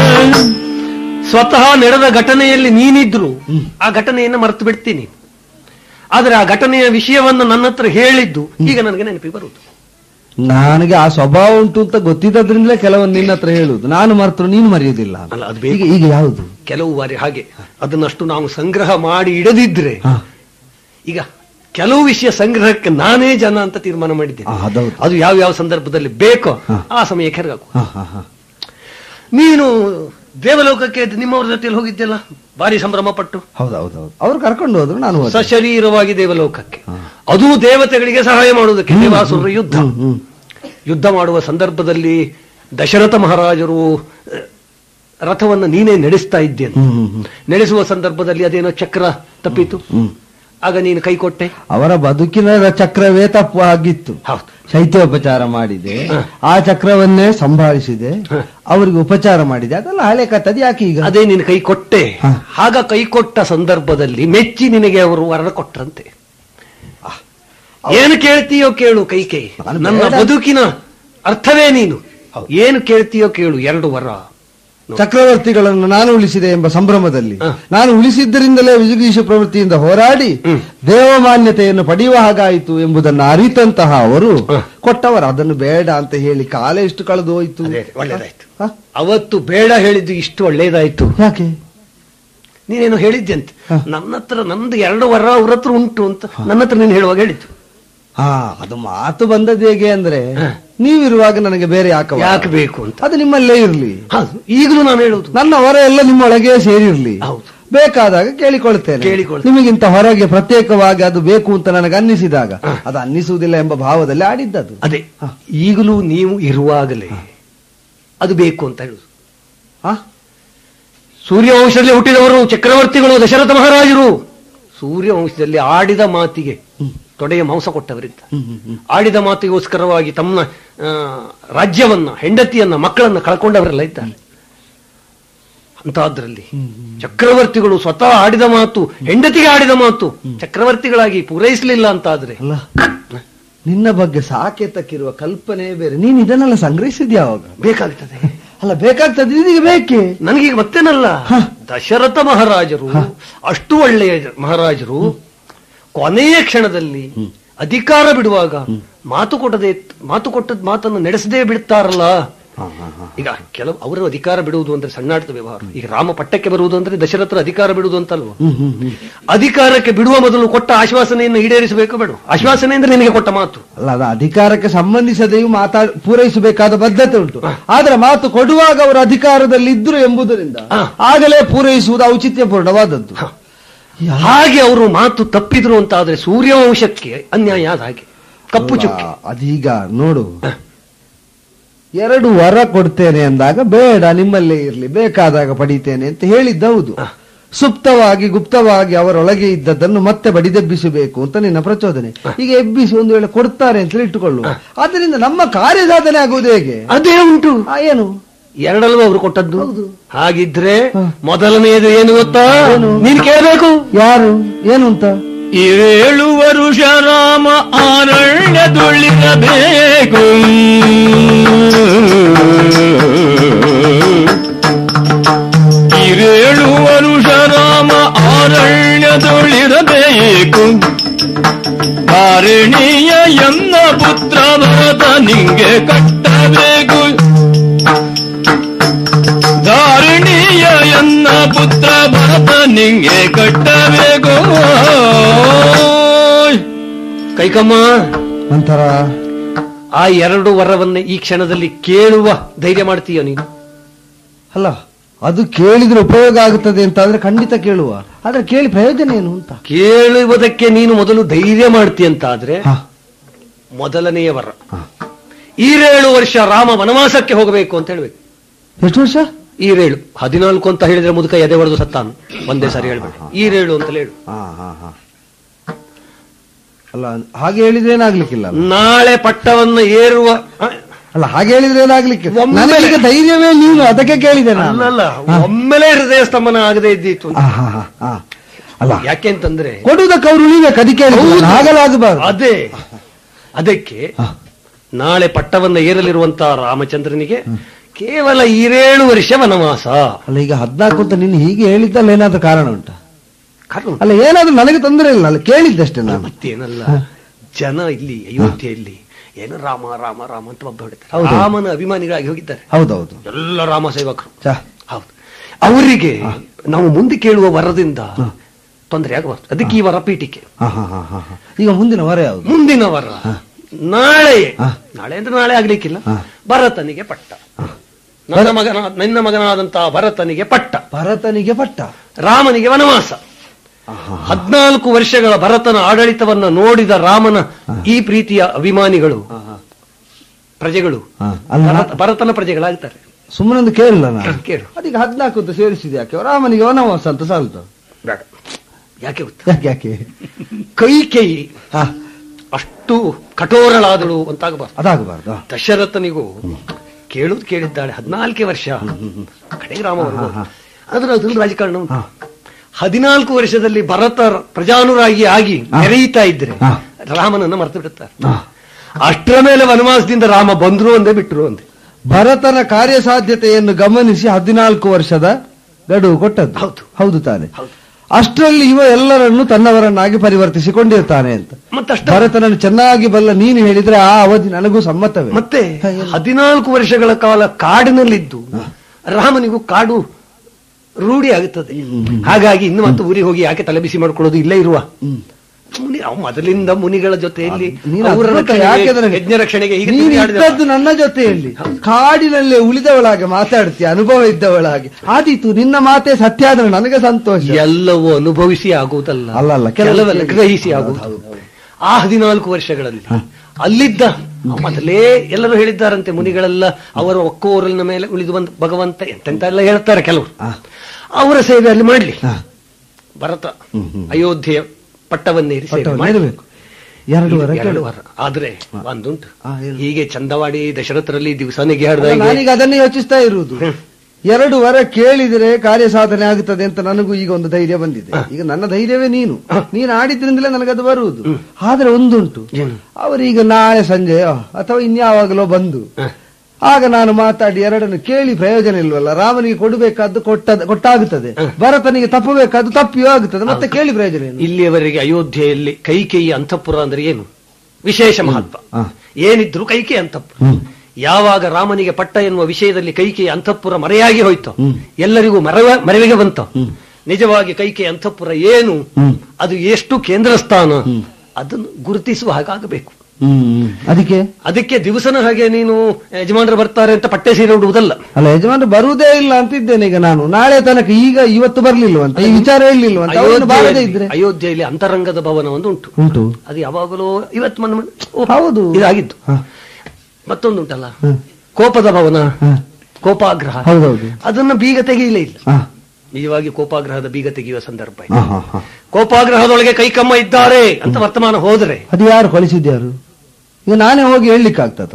S2: ಸ್ವತಃ ನಡೆದ ಘಟನೆಯಲ್ಲಿ ನೀನಿದ್ರು ಆ ಘಟನೆಯನ್ನು ಮರೆತು ಬಿಡ್ತೀನಿ. ಆದ್ರೆ ಆ ಘಟನೆಯ ವಿಷಯವನ್ನು ನನ್ನ ಹತ್ರ ಹೇಳಿದ್ದು ಈಗ ನನಗೆ ನೆನಪಿಗೆ ಬರುವುದು.
S1: ನನಗೆ ಆ ಸ್ವಭಾವ ಉಂಟು ಅಂತ ಗೊತ್ತಿದ್ದದ್ರಿಂದಲೇ ಕೆಲವೊಂದು ನಿನ್ನ ಹತ್ರ ಹೇಳುದು. ನಾನು ಮರೆತರು ನೀನು ಮರೆಯುವುದಿಲ್ಲ
S2: ಅಲ್ಲ, ಅದು
S1: ಈಗ ಈಗ ಯಾವುದು
S2: ಕೆಲವು ಬಾರಿ ಹಾಗೆ ಅದನ್ನಷ್ಟು ನಾವು ಸಂಗ್ರಹ ಮಾಡಿ ಇಡದಿದ್ರೆ ಈಗ ಕೆಲವು ವಿಷಯ ಸಂಗ್ರಹಕ್ಕೆ ನಾನೇ ಜನ ಅಂತ ತೀರ್ಮಾನ ಮಾಡಿದ್ದೇನೆ. ಅದು ಯಾವ ಯಾವ ಸಂದರ್ಭದಲ್ಲಿ ಬೇಕೋ ಆ ಸಮಯಕ್ಕೆ ಹೆರಗಾಕು. ನೀನು ದೇವಲೋಕಕ್ಕೆ ನಿಮ್ಮವ್ರ ಜೊತೆಯಲ್ಲಿ ಹೋಗಿದ್ದೆಲ್ಲ ಭಾರಿ ಸಂಭ್ರಮ ಪಟ್ಟು.
S1: ಹೌದೌದೌದು, ಅವ್ರು ಕರ್ಕೊಂಡು ಹೋದ್ರು, ನಾನು
S2: ಸಶರೀರವಾಗಿ ದೇವಲೋಕಕ್ಕೆ. ಅದು ದೇವತೆಗಳಿಗೆ ಸಹಾಯ ಮಾಡುವುದಕ್ಕೆ. ದೇವಾಸುರ ಯುದ್ಧ ಯುದ್ಧ ಮಾಡುವ ಸಂದರ್ಭದಲ್ಲಿ ದಶರಥ ಮಹಾರಾಜರು ರಥವನ್ನು ನೀನೇ ನಡೆಸ್ತಾ ಇದ್ದೇನೆ. ನಡೆಸುವ ಸಂದರ್ಭದಲ್ಲಿ ಅದೇನೋ ಚಕ್ರ ತಪ್ಪಿತು. ಆಗ ನೀನು ಕೈ ಕೊಟ್ಟೆ. ಅವರ ಬದುಕಿನ ಚಕ್ರವೇ ತಪ್ಪು ಆಗಿತ್ತು. ಶೈತ್ಯೋಪಚಾರ ಮಾಡಿದೆ, ಆ ಚಕ್ರವನ್ನೇ ಸಂಭಾಳಿಸಿದೆ, ಅವರಿಗೆ ಉಪಚಾರ ಮಾಡಿದೆ. ಅದೆಲ್ಲ ಹಳೆ ಕಥೆ. ಯಾಕೆ ಈಗ ಅದೇ ನೀನು ಕೈ ಕೊಟ್ಟೆ. ಆಗ ಕೈ ಕೊಟ್ಟ ಸಂದರ್ಭದಲ್ಲಿ ಮೆಚ್ಚಿ ನಿನಗೆ ಅವರು ವರ ಕೊಟ್ರಂತೆ. ಏನು ಕೇಳ್ತೀಯೋ ಕೇಳು ಕೈ ಕೈ. ನನ್ನ ಬದುಕಿನ ಅರ್ಥವೇ ನೀನು. ಏನು ಕೇಳ್ತೀಯೋ ಕೇಳು. ಎರಡು ವರ. ಚಕ್ರವರ್ತಿಗಳನ್ನು ನಾನು ಉಳಿಸಿದೆ ಎಂಬ ಸಂಭ್ರಮದಲ್ಲಿ, ನಾನು ಉಳಿಸಿದ್ದರಿಂದಲೇ ವಿಜಿಗೀಷ ಪ್ರವೃತ್ತಿಯಿಂದ ಹೋರಾಡಿ ದೇವಮಾನ್ಯತೆಯನ್ನು ಪಡೆಯುವ ಹಾಗಾಯಿತು ಎಂಬುದನ್ನು ಅರಿತಂತಹ ಅವರು ಕೊಟ್ಟವರು. ಅದನ್ನು ಬೇಡ ಅಂತ ಹೇಳಿ ಕಾಲ ಎಷ್ಟು ಕಳೆದು ಹೋಯಿತು. ಒಳ್ಳೇದಾಯ್ತು. ಅವತ್ತು ಬೇಡ ಹೇಳಿದ್ದು ಇಷ್ಟು ಒಳ್ಳೇದಾಯ್ತು.
S1: ಯಾಕೆ?
S2: ನೀನೇನು ಹೇಳಿದ್ದೆ ಅಂತ. ನನ್ನ ಹತ್ರ ನಂದು ಎರಡು ವರ ಅವ್ರ ಹತ್ರ ಉಂಟು ಅಂತ ನನ್ನ ಹತ್ರ ನೀನು ಹೇಳುವಾಗ ಹೇಳಿದ್ದು.
S1: ಹಾ, ಅದು ಮಾತು ಬಂದದ್ದು ಹೇಗೆ ಅಂದ್ರೆ, ನೀವಿರುವಾಗ ನನಗೆ ಬೇರೆ ಯಾಕೆ
S2: ಯಾಕೆ ಬೇಕು ಅಂತ.
S1: ಅದು ನಿಮ್ಮಲ್ಲೇ ಇರ್ಲಿ.
S2: ಈಗಲೂ ನಾನು ಹೇಳುದು,
S1: ನನ್ನ ಹೊರ ಎಲ್ಲ ನಿಮ್ಮೊಳಗೆ ಸೇರಿರ್ಲಿ. ಬೇಕಾದಾಗ ಕೇಳಿಕೊಳ್ತೇನೆ. ನಿಮಗಿಂತ ಹೊರಗೆ ಪ್ರತ್ಯೇಕವಾಗಿ ಅದು ಬೇಕು ಅಂತ ನನಗೆ ಅನ್ನಿಸಿದಾಗ ಅದು ಅನ್ನಿಸುವುದಿಲ್ಲ ಎಂಬ ಭಾವದಲ್ಲಿ ಆಡಿದ್ದದು.
S2: ಅದೇ ಈಗಲೂ ನೀವು ಇರುವಾಗಲೇ ಅದು ಬೇಕು ಅಂತ ಹೇಳುದು. ಆ ಸೂರ್ಯವಂಶದಲ್ಲಿ ಹುಟ್ಟಿದವರು ಚಕ್ರವರ್ತಿಗಳು ದಶರಥ ಮಹಾರಾಜರು. ಸೂರ್ಯವಂಶದಲ್ಲಿ ಆಡಿದ ಮಾತಿಗೆ ತೊಡೆಯ ಮಾಂಸ ಕೊಟ್ಟವರಿದ್ದ. ಆಡಿದ ಮಾತಿಗೋಸ್ಕರವಾಗಿ ತಮ್ಮ ರಾಜ್ಯವನ್ನ, ಹೆಂಡತಿಯನ್ನ, ಮಕ್ಕಳನ್ನ ಕಳ್ಕೊಂಡವರೆಲ್ಲ ಇದ್ದಾರೆ. ಅಂತಹದ್ರಲ್ಲಿ ಚಕ್ರವರ್ತಿಗಳು ಸ್ವತಃ ಆಡಿದ ಮಾತು, ಹೆಂಡತಿಗೆ ಆಡಿದ ಮಾತು ಚಕ್ರವರ್ತಿಗಳಾಗಿ ಪೂರೈಸಲಿಲ್ಲ ಅಂತಾದ್ರೆ
S1: ನಿನ್ನ ಬಗ್ಗೆ ಸಾಕೇತಕ್ಕಿರುವ ಕಲ್ಪನೆ ಬೇರೆ. ನೀನು ಇದನ್ನೆಲ್ಲ ಸಂಗ್ರಹಿಸಿದ್ಯಾ? ಅವಾಗ ಬೇಕಾಗ್ತದೆ. ಅಲ್ಲ, ಬೇಕಾಗ್ತದೆ. ಇದೀಗ ಬೇಕೆ
S2: ನನಗೀಗ ಮತ್ತೇನಲ್ಲ. ದಶರಥ ಮಹಾರಾಜರು ಅಷ್ಟು ಒಳ್ಳೆಯ ಮಹಾರಾಜರು ಕೊನೆಯ ಕ್ಷಣದಲ್ಲಿ ಅಧಿಕಾರ ಬಿಡುವಾಗ ಮಾತು ಕೊಟ್ಟದೆ ಮಾತು ಕೊಟ್ಟದ ಮಾತನ್ನು ನಡೆಸದೇ ಬಿಡ್ತಾರಲ್ಲ. ಈಗ ಕೆಲವು ಅವರು ಅಧಿಕಾರ ಬಿಡುವುದು ಅಂದ್ರೆ ಸಣ್ಣಾಟದ ವ್ಯವಹಾರ. ಈಗ ರಾಮ ಪಟ್ಟಕ್ಕೆ ಬರುವುದು ಅಂದ್ರೆ ದಶರಥರ ಅಧಿಕಾರ ಬಿಡುವುದು ಅಂತಲ್ವ. ಅಧಿಕಾರಕ್ಕೆ ಬಿಡುವ ಮೊದಲು ಕೊಟ್ಟ ಆಶ್ವಾಸನೆಯನ್ನು ಈಡೇರಿಸಬೇಕು ಬೇಡ? ಆಶ್ವಾಸನೆ ಅಂದ್ರೆ ನಿನಗೆ ಕೊಟ್ಟ ಮಾತು
S1: ಅಲ್ಲ, ಅದು ಅಧಿಕಾರಕ್ಕೆ ಸಂಬಂಧಿಸದೆಯೂ ಮಾತಾ ಪೂರೈಸಬೇಕಾದ ಬದ್ಧತೆ ಉಂಟು. ಆದ್ರೆ ಮಾತು ಕೊಡುವಾಗ ಅವರು ಅಧಿಕಾರದಲ್ಲಿ ಇದ್ರು ಎಂಬುದರಿಂದ ಆಗಲೇ ಪೂರೈಸುವುದು ಔಚಿತ್ಯಪೂರ್ಣವಾದದ್ದು.
S2: ಹಾಗೆ ಅವರು ಮಾತು ತಪ್ಪಿದ್ರು ಅಂತ ಆದ್ರೆ ಸೂರ್ಯವಂಶಕ್ಕೆ ಅನ್ಯಾಯ ಆದ ಹಾಗೆ. ಕಪ್ಪು ಚುಕ್ಕೆ.
S1: ಅದೀಗ ನೋಡು, ಎರಡು ವರ ಕೊಡ್ತೇನೆ ಅಂದಾಗ ಬೇಡ ನಿಮ್ಮಲ್ಲೇ ಇರ್ಲಿ, ಬೇಕಾದಾಗ ಪಡಿತೇನೆ ಅಂತ ಹೇಳಿದ್ದೌದು. ಸುಪ್ತವಾಗಿ ಗುಪ್ತವಾಗಿ ಅವರೊಳಗೆ ಇದ್ದದ್ದನ್ನು ಮತ್ತೆ ಬಡಿದೆಬ್ಬಿಸಬೇಕು ಅಂತ ನಿನ್ನ ಪ್ರಚೋದನೆ. ಈಗ ಎಬ್ಬಿಸಿ ಒಂದು ವೇಳೆ ಕೊಡ್ತಾರೆ ಅಂತ ಇಟ್ಟುಕೊಳ್ಳುವ. ಆದ್ದರಿಂದ ನಮ್ಮ ಕಾರ್ಯಸಾಧನೆ ಆಗುವುದು ಹೇಗೆ?
S2: ಅದೇ ಉಂಟು.
S1: ಏನು
S2: ಎರಡಲ್ವ ಅವರು ಕೊಟ್ಟದ್ದು. ಹಾಗಿದ್ರೆ ಮೊದಲನೆಯದು ಏನು ಗೊತ್ತಾ? ನೀನು ಕೇಳಬೇಕು.
S1: ಯಾರು ಏನು ಅಂತ?
S3: ಏಳು ವರುಷ ರಾಮ ಅರಣ್ಯದೊಳ್ಳಿರಬೇಕು, ಇರೇಳು ವರುಷ ರಾಮ ಅರಣ್ಯದೊಳ್ಳಿರಬೇಕು, ಕಾರಣಿಯ ಎನ್ನ ಪುತ್ರ ಭರತ ನಿಂಗೆ ಕಟ್ಟಬೇಕು, ಧಾರಣಿಯ ಎನ್ನ ಪುತ್ರ ಭರತ ನಿಂಗೆ ಕಟ್ಟಬೇಕು.
S2: ಕೈಕಮ್ಮ
S1: ನಂತರ
S2: ಆ ಎರಡು ವರವನ್ನೇ ಈ ಕ್ಷಣದಲ್ಲಿ ಕೇಳುವ ಧೈರ್ಯ ಮಾಡ್ತೀಯ ನೀನು?
S1: ಅಲ್ಲ, ಅದು ಕೇಳಿದ್ರೆ ಉಪಯೋಗ ಆಗುತ್ತದೆ ಅಂತ ಆದ್ರೆ ಖಂಡಿತ ಕೇಳುವ. ಆದ್ರೆ ಕೇಳಿ ಪ್ರಯೋಜನ ಏನು ಅಂತ
S2: ಕೇಳುವುದಕ್ಕೆ ನೀನು ಮೊದಲು ಧೈರ್ಯ ಮಾಡ್ತೀಯ ಅಂತ ಆದ್ರೆ ಮೊದಲನೆಯ ವರ, ಈರೇಳು ವರ್ಷ ರಾಮ ವನವಾಸಕ್ಕೆ ಹೋಗಬೇಕು ಅಂತ ಹೇಳ್ಬೇಕು.
S1: ಎಷ್ಟು ವರ್ಷ?
S2: ಈರೇಳು. ಹದಿನಾಲ್ಕು ಅಂತ ಹೇಳಿದ್ರೆ ಮುದುಕ ಎದೆ ಹೊಡೆದು ಸತ್ತಾನು. ಒಂದೇ ಸಾರಿ ಹೇಳ್ಬೇಡ, ಈರೇಳು ಅಂತ ಹೇಳು.
S1: ಅಲ್ಲ, ಹಾಗೆ ಹೇಳಿದ್ರೆ ಏನಾಗ್ಲಿಕ್ಕಿಲ್ಲ.
S2: ನಾಳೆ ಪಟ್ಟವನ್ನು ಏರುವ
S1: ಅಲ್ಲ ಹಾಗೆ ಹೇಳಿದ್ರೆ ಏನಾಗ್ಲಿಕ್ಕೆ
S2: ಒಮ್ಮೆಲೆ-
S1: ನನಗೀಗ ಧೈರ್ಯವೇ ನೀನು, ಅದಕ್ಕೆ ಕೇಳಿದೆ ನಾನು.
S2: ಅಲ್ಲಲ್ಲ, ಒಮ್ಮೆಲೆ ಹೃದಯ ಸ್ತಂಭನ ಆಗದೆ ಇದ್ದಿತ್ತು ಅಂತ.
S1: ಆ, ಹಾ, ಹಾ, ಹಾ. ಅಲ್ಲ
S2: ಯಾಕೆಂತಂದ್ರೆ
S1: ಕೊಡುವುದಕ್ಕೆ ಅವರು ನೀವೇ ಕದಿಕೆ ಹಾಗಲಾಗಬಾರ್ದು.
S2: ಅದೇ ಅದಕ್ಕೆ ನಾಳೆ ಪಟ್ಟವನ್ನ ಏರಲಿರುವಂತಹ ರಾಮಚಂದ್ರನಿಗೆ ಕೇವಲ ಈರೇಳು ವರ್ಷ ವನವಾಸ.
S1: ಅಲ್ಲ ಈಗ ಹದ್ನಾಲ್ಕು ಅಂತ ನಿನ್ನ ಹೀಗೆ ಹೇಳಿದ್ದಲ್ಲ, ಏನಾದ್ರೂ ಕಾರಣ ಉಂಟಾ?
S2: ಕಾರಣ
S1: ಅಲ್ಲ ಏನಾದ್ರೂ ನನಗೆ ತೊಂದರೆ ಇಲ್ಲ, ಅಲ್ಲ ಕೇಳಿದ್ದಷ್ಟೇ ನಾನು.
S2: ಮತ್ತೇನಲ್ಲ, ಜನ ಇಲ್ಲಿ ಅಯೋಧ್ಯೆಯಲ್ಲಿ ಏನು ರಾಮ ರಾಮ ರಾಮ ಅಂತ ಒಬ್ಬ ಹೊಡಿತಾರೆ.
S1: ಹೌದು.
S2: ರಾಮನ ಅಭಿಮಾನಿಗಳಾಗಿ ಹೋಗಿದ್ದಾರೆ
S1: ಹೌದೌದು.
S2: ಎಲ್ಲ ರಾಮ ಸೇವಕರು.
S1: ಚ.
S2: ಹೌದು, ಅವರಿಗೆ ನಾವು ಮುಂದೆ ಕೇಳುವ ವರದಿಂದ ತೊಂದರೆ ಆಗಬಾರ್ದು. ಅದಕ್ಕೆ ಈ ವರ ಪೀಠಿಕೆ.
S1: ಹಾ, ಹಾ, ಹಾ, ಹಾ, ಹಾ. ಈಗ ಮುಂದಿನ ವರ ಯಾವುದು?
S2: ಮುಂದಿನ ವರ ನಾಳೆ,
S1: ಹಾ.
S2: ನಾಳೆ ಅಂದ್ರೆ ನಾಳೆ ಆಗ್ಲಿಕ್ಕಿಲ್ಲ.
S1: ಹಾ.
S2: ಭರತನಿಗೆ ಪಟ್ಟ, ನನ್ನ ಮಗನ ನಿನ್ನ ಮಗನಾದಂತಹ ಭರತನಿಗೆ ಪಟ್ಟ,
S1: ಭರತನಿಗೆ ಪಟ್ಟ,
S2: ರಾಮನಿಗೆ ವನವಾಸ. ಹದ್ನಾಲ್ಕು ವರ್ಷಗಳ ಭರತನ ಆಡಳಿತವನ್ನ ನೋಡಿದ ರಾಮನ ಈ ಪ್ರೀತಿಯ ಅಭಿಮಾನಿಗಳು, ಪ್ರಜೆಗಳು
S1: ಹಾ. ಅಲ್ಲ
S2: ಭರತ- ಭರತನ ಪ್ರಜೆಗಳಾಗ್ತಾರೆ.
S1: ಸುಮ್ಮನೊಂದು ಕೇಳಿಲ್ಲ ನಾನು.
S2: ಕೇಳು.
S1: ಅದೀಗ ಹದ್ನಾಲ್ಕು ಅಂತ ಸೇರಿಸಿದೆ ಯಾಕೆ? ರಾಮನಿಗೆ ವನವಾಸ ಅಂತ ಸಾಲ್ತು.
S2: ಬೇಡ, ಯಾಕೆ ಗೊತ್ತಾ?
S1: ಯಾಕೆ ಯಾಕೆ?
S2: ಕೈಕೇಯಿ
S1: ಹಾ,
S2: ಅಷ್ಟು ಕಠೋರಳಾದಳು ಅಂತಾಗಬಾರ್ದು.
S1: ಅದಾಗಬಾರ್ದು.
S2: ದಶರಥನಿಗೂ ಕೇಳುದು ಕೇಳಿದ್ದಾಳೆ ಹದಿನಾಲ್ಕೇ ವರ್ಷ, ಕಡೆಗೆ ರಾಮ ಬರ್ಬೋದು. ಆದ್ರೆ ಅದೊಂದು ರಾಜಕಾರಣ ಉಂಟು. ಹದಿನಾಲ್ಕು ವರ್ಷದಲ್ಲಿ ಭರತ ಪ್ರಜಾನುರಾಗಿ ಆಗಿ ಮೆರೆಯುತ್ತಾ ಇದ್ರೆ
S1: ಹಾ.
S2: ರಾಮನನ್ನ ಮರೆತು ಬಿಡುತ್ತಾರೆ.
S1: ಹಾ.
S2: ಅಷ್ಟರ ಮೇಲೆ ವನವಾಸದಿಂದ ರಾಮ ಬಂದ್ರು ಒಂದೇ ಬಿಟ್ರು ಒಂದೇ.
S1: ಭರತನ ಕಾರ್ಯಸಾಧ್ಯತೆಯನ್ನು ಗಮನಿಸಿ ಹದಿನಾಲ್ಕು ವರ್ಷದ ಗಡುವು ಕೊಟ್ಟದ್ದು.
S2: ಹೌದು.
S1: ಹೌದು ತಾನೆ?
S2: ಹೌದು.
S1: ಅಷ್ಟರಲ್ಲಿ ಇವ ಎಲ್ಲರನ್ನು ತನ್ನವರನ್ನಾಗಿ ಪರಿವರ್ತಿಸಿಕೊಂಡಿರ್ತಾನೆ ಅಂತ
S2: ಮತ್ತಷ್ಟ
S1: ಭರತನನ್ನು ಚೆನ್ನಾಗಿ ಬಲ್ಲ ನೀನು ಹೇಳಿದ್ರೆ ಆ ಅವಧಿ ನನಗೂ ಸಮ್ಮತವೇ.
S2: ಮತ್ತೆ ಹದಿನಾಲ್ಕು ವರ್ಷಗಳ ಕಾಲ ಕಾಡಿನಲ್ಲಿದ್ದು ರಾಮನಿಗೂ ಕಾಡು ರೂಢಿ ಆಗುತ್ತದೆ. ಹಾಗಾಗಿ ಇನ್ನು ಮತ್ತು ಊರಿಗೆ ಹೋಗಿ ಯಾಕೆ ತಲೆಬಿಸಿ ಮಾಡ್ಕೊಳ್ಳೋದು, ಇಲ್ಲೇ ಇರುವ ಮುನಿ ಅವ್ ಮೊದಲಿಂದ ಮುನಿಗಳ ಜೊತೆಯಲ್ಲಿ
S1: ನೀನು
S2: ಅವರ
S1: ಅದ್ಭುತ,
S2: ರಕ್ಷಣೆಗೆ,
S1: ಯಾಕೆ ನನಗೆ-
S2: ಯಜ್ಞ ರಕ್ಷಣೆಗೆ ಹೀಗೆ
S1: ನೀನು
S2: ತಿರುಗಾಡಿದ-
S1: ಇದ್ದದ್ದು ನನ್ನ ಜೊತೆಯಲ್ಲಿ ಕಾಡಿನಲ್ಲೇ ಉಳಿದವಳಾಗಿ ಮಾತಾಡ್ತೀಯ, ಅನುಭವ ಇದ್ದವಳಾಗಿ. ಆದೀತು, ನಿನ್ನ ಮಾತೆ ಸತ್ಯ ಆದ್ರೆ ನನಗೆ ಸಂತೋಷ.
S2: ಎಲ್ಲವೂ ಅನುಭವಿಸಿ ಆಗುವುದಲ್ಲ,
S1: ಅಲ್ಲ, ಅಲ್ಲ,
S2: ಕೆಲವೆಲ್ಲ ಗ್ರಹಿಸಿ ಆಗುವುದು. ಆ ಹದಿನಾಲ್ಕು ವರ್ಷಗಳಲ್ಲಿ ಅಲ್ಲಿದ್ದ ಮೊದಲೇ ಎಲ್ಲರೂ ಹೇಳಿದ್ದಾರಂತೆ ಮುನಿಗಳೆಲ್ಲ ಅವರ ಒಕ್ಕೋರಲಿನ ಮೇಲೆ ಉಳಿದು ಬಂದ ಭಗವಂತ ಎಂತೆಂತ ಎಲ್ಲ ಹೇಳ್ತಾರೆ ಕೆಲವರು. ಅವರ ಸೇವೆ ಅಲ್ಲಿ ಮಾಡಲಿ. ಭರತ ಅಯೋಧ್ಯೆಯ ಪಟ್ಟವನ್ನೇರಿ ಸೇವೆ
S1: ಮಾಡಬೇಕು. ಎರಡು ವರ
S2: ಎರಡು ವಾರ. ಆದ್ರೆ ಒಂದುಂಟು, ಹೀಗೆ ಚಂದವಾಡಿ ದಶರಥರಲ್ಲಿ ದಿವಸ ನೆಗೆ ಹಾಡಿದ
S1: ನಾನೀಗ ಅದನ್ನೇ ಯೋಚಿಸ್ತಾ ಇರುವುದು. ಎರಡು ವರ ಕೇಳಿದರೆ ಕಾರ್ಯ ಸಾಧನೆ ಆಗುತ್ತದೆ ಅಂತ ನನಗೂ ಈಗ ಒಂದು ಧೈರ್ಯ ಬಂದಿದೆ. ಈಗ ನನ್ನ ಧೈರ್ಯವೇ ನೀನು ನೀನು ಆಡಿದ್ರಿಂದಲೇ ನನಗದು ಬರುವುದು. ಆದ್ರೆ ಒಂದುಂಟು, ಅವರೀಗ ನಾಳೆ ಸಂಜೆ ಅಥವಾ ಇನ್ಯಾವಾಗಲೋ ಬಂದು ಆಗ ನಾನು ಮಾತಾಡಿ ಎರಡನ್ನು ಕೇಳಿ ಪ್ರಯೋಜನ ಇಲ್ವಲ್ಲ. ರಾಮನಿಗೆ ಕೊಡಬೇಕಾದ್ದು ಕೊಟ್ಟ ಕೊಟ್ಟಾಗುತ್ತದೆ, ಭರತನಿಗೆ ತಪ್ಪಬೇಕಾದ್ದು ತಪ್ಪಿಯೂ ಆಗುತ್ತದೆ, ಮತ್ತೆ ಕೇಳಿ ಪ್ರಯೋಜನ ಇಲ್ಲ.
S2: ಇಲ್ಲಿಯವರೆಗೆ ಅಯೋಧ್ಯೆಯಲ್ಲಿ ಕೈಕೇಯಿ ಅಂತಃಪುರ ಅಂದ್ರೆ ಏನು ವಿಶೇಷ ಮಹತ್ವ ಏನಿದ್ರು ಕೈಕೇಯಿ ಅಂತಃಪುರ. ಯಾವಾಗ ರಾಮನಿಗೆ ಪಟ್ಟ ಎನ್ನುವ ವಿಷಯದಲ್ಲಿ ಕೈಕೇಯಿ ಅಂತಃಪುರ ಮರೆಯಾಗಿ ಹೋಯ್ತು, ಎಲ್ಲರಿಗೂ ಮರವ ಮರೆವಿಗೆ ಬಂತು. ನಿಜವಾಗಿ ಕೈಕೇಯಿ ಅಂತಃಪುರ ಏನು, ಅದು ಎಷ್ಟು ಕೇಂದ್ರ ಸ್ಥಾನ, ಅದನ್ನು ಗುರುತಿಸುವ ಹಾಗಾಗಬೇಕು.
S1: ಅದಕ್ಕೆ
S2: ಅದಕ್ಕೆ ದಿವಸನ ಹಾಗೆ ನೀನು ಯಜಮಾನರು ಬರ್ತಾರೆ ಅಂತ ಪಟ್ಟೆ ಸೀರೆ ಉಡುವುದಲ್ಲ.
S1: ಅಲ್ಲ, ಯಜಮಾನರು ಬರುವುದೇ ಇಲ್ಲ ಅಂತಿದ್ದೇನೆ ಈಗ ನಾನು. ನಾಳೆ ತನಕ ಈಗ ಇವತ್ತು ಬರ್ಲಿಲ್ವಂತ, ಈ ವಿಚಾರ ಹೇಳಿಲ್ವಂತ. ಬಾರದೇ ಇದ್ರೆ
S2: ಅಯೋಧ್ಯೆಯಲ್ಲಿ ಅಂತರಂಗದ ಭವನ ಒಂದು ಉಂಟು
S1: ಉಂಟು
S2: ಅದು ಯಾವಾಗಲೂ ಇವತ್ತು ಮನ್
S1: ಹೌದು
S2: ಇದಾಗಿತ್ತು. ಮತ್ತೊಂದು ಉಂಟಲ್ಲ ಕೋಪದ ಭವನ, ಕೋಪಾಗ್ರಹ.
S1: ಹೌದೌದು.
S2: ಅದನ್ನ ಬೀಗ ತೆಗೆಯಲೇ ಇಲ್ಲ. ನಿಜವಾಗಿ ಕೋಪಾಗ್ರಹದ ಬೀಗ ತೆಗೆಯುವ ಸಂದರ್ಭ ಇದೆ.
S1: ಹಾ, ಹಾ, ಹಾ.
S2: ಕೋಪಾಗ್ರಹದೊಳಗೆ ಕೈಕಮ್ಮ ಇದ್ದಾರೆ ಅಂತ ವರ್ತಮಾನ ಹೋದ್ರೆ
S1: ಅದು ಯಾರು ಕಳಿಸಿದ್ಯಾರು? ಈಗ ನಾನೇ ಹೋಗಿ ಹೇಳಲಿಕ್ಕೆ ಆಗ್ತದ?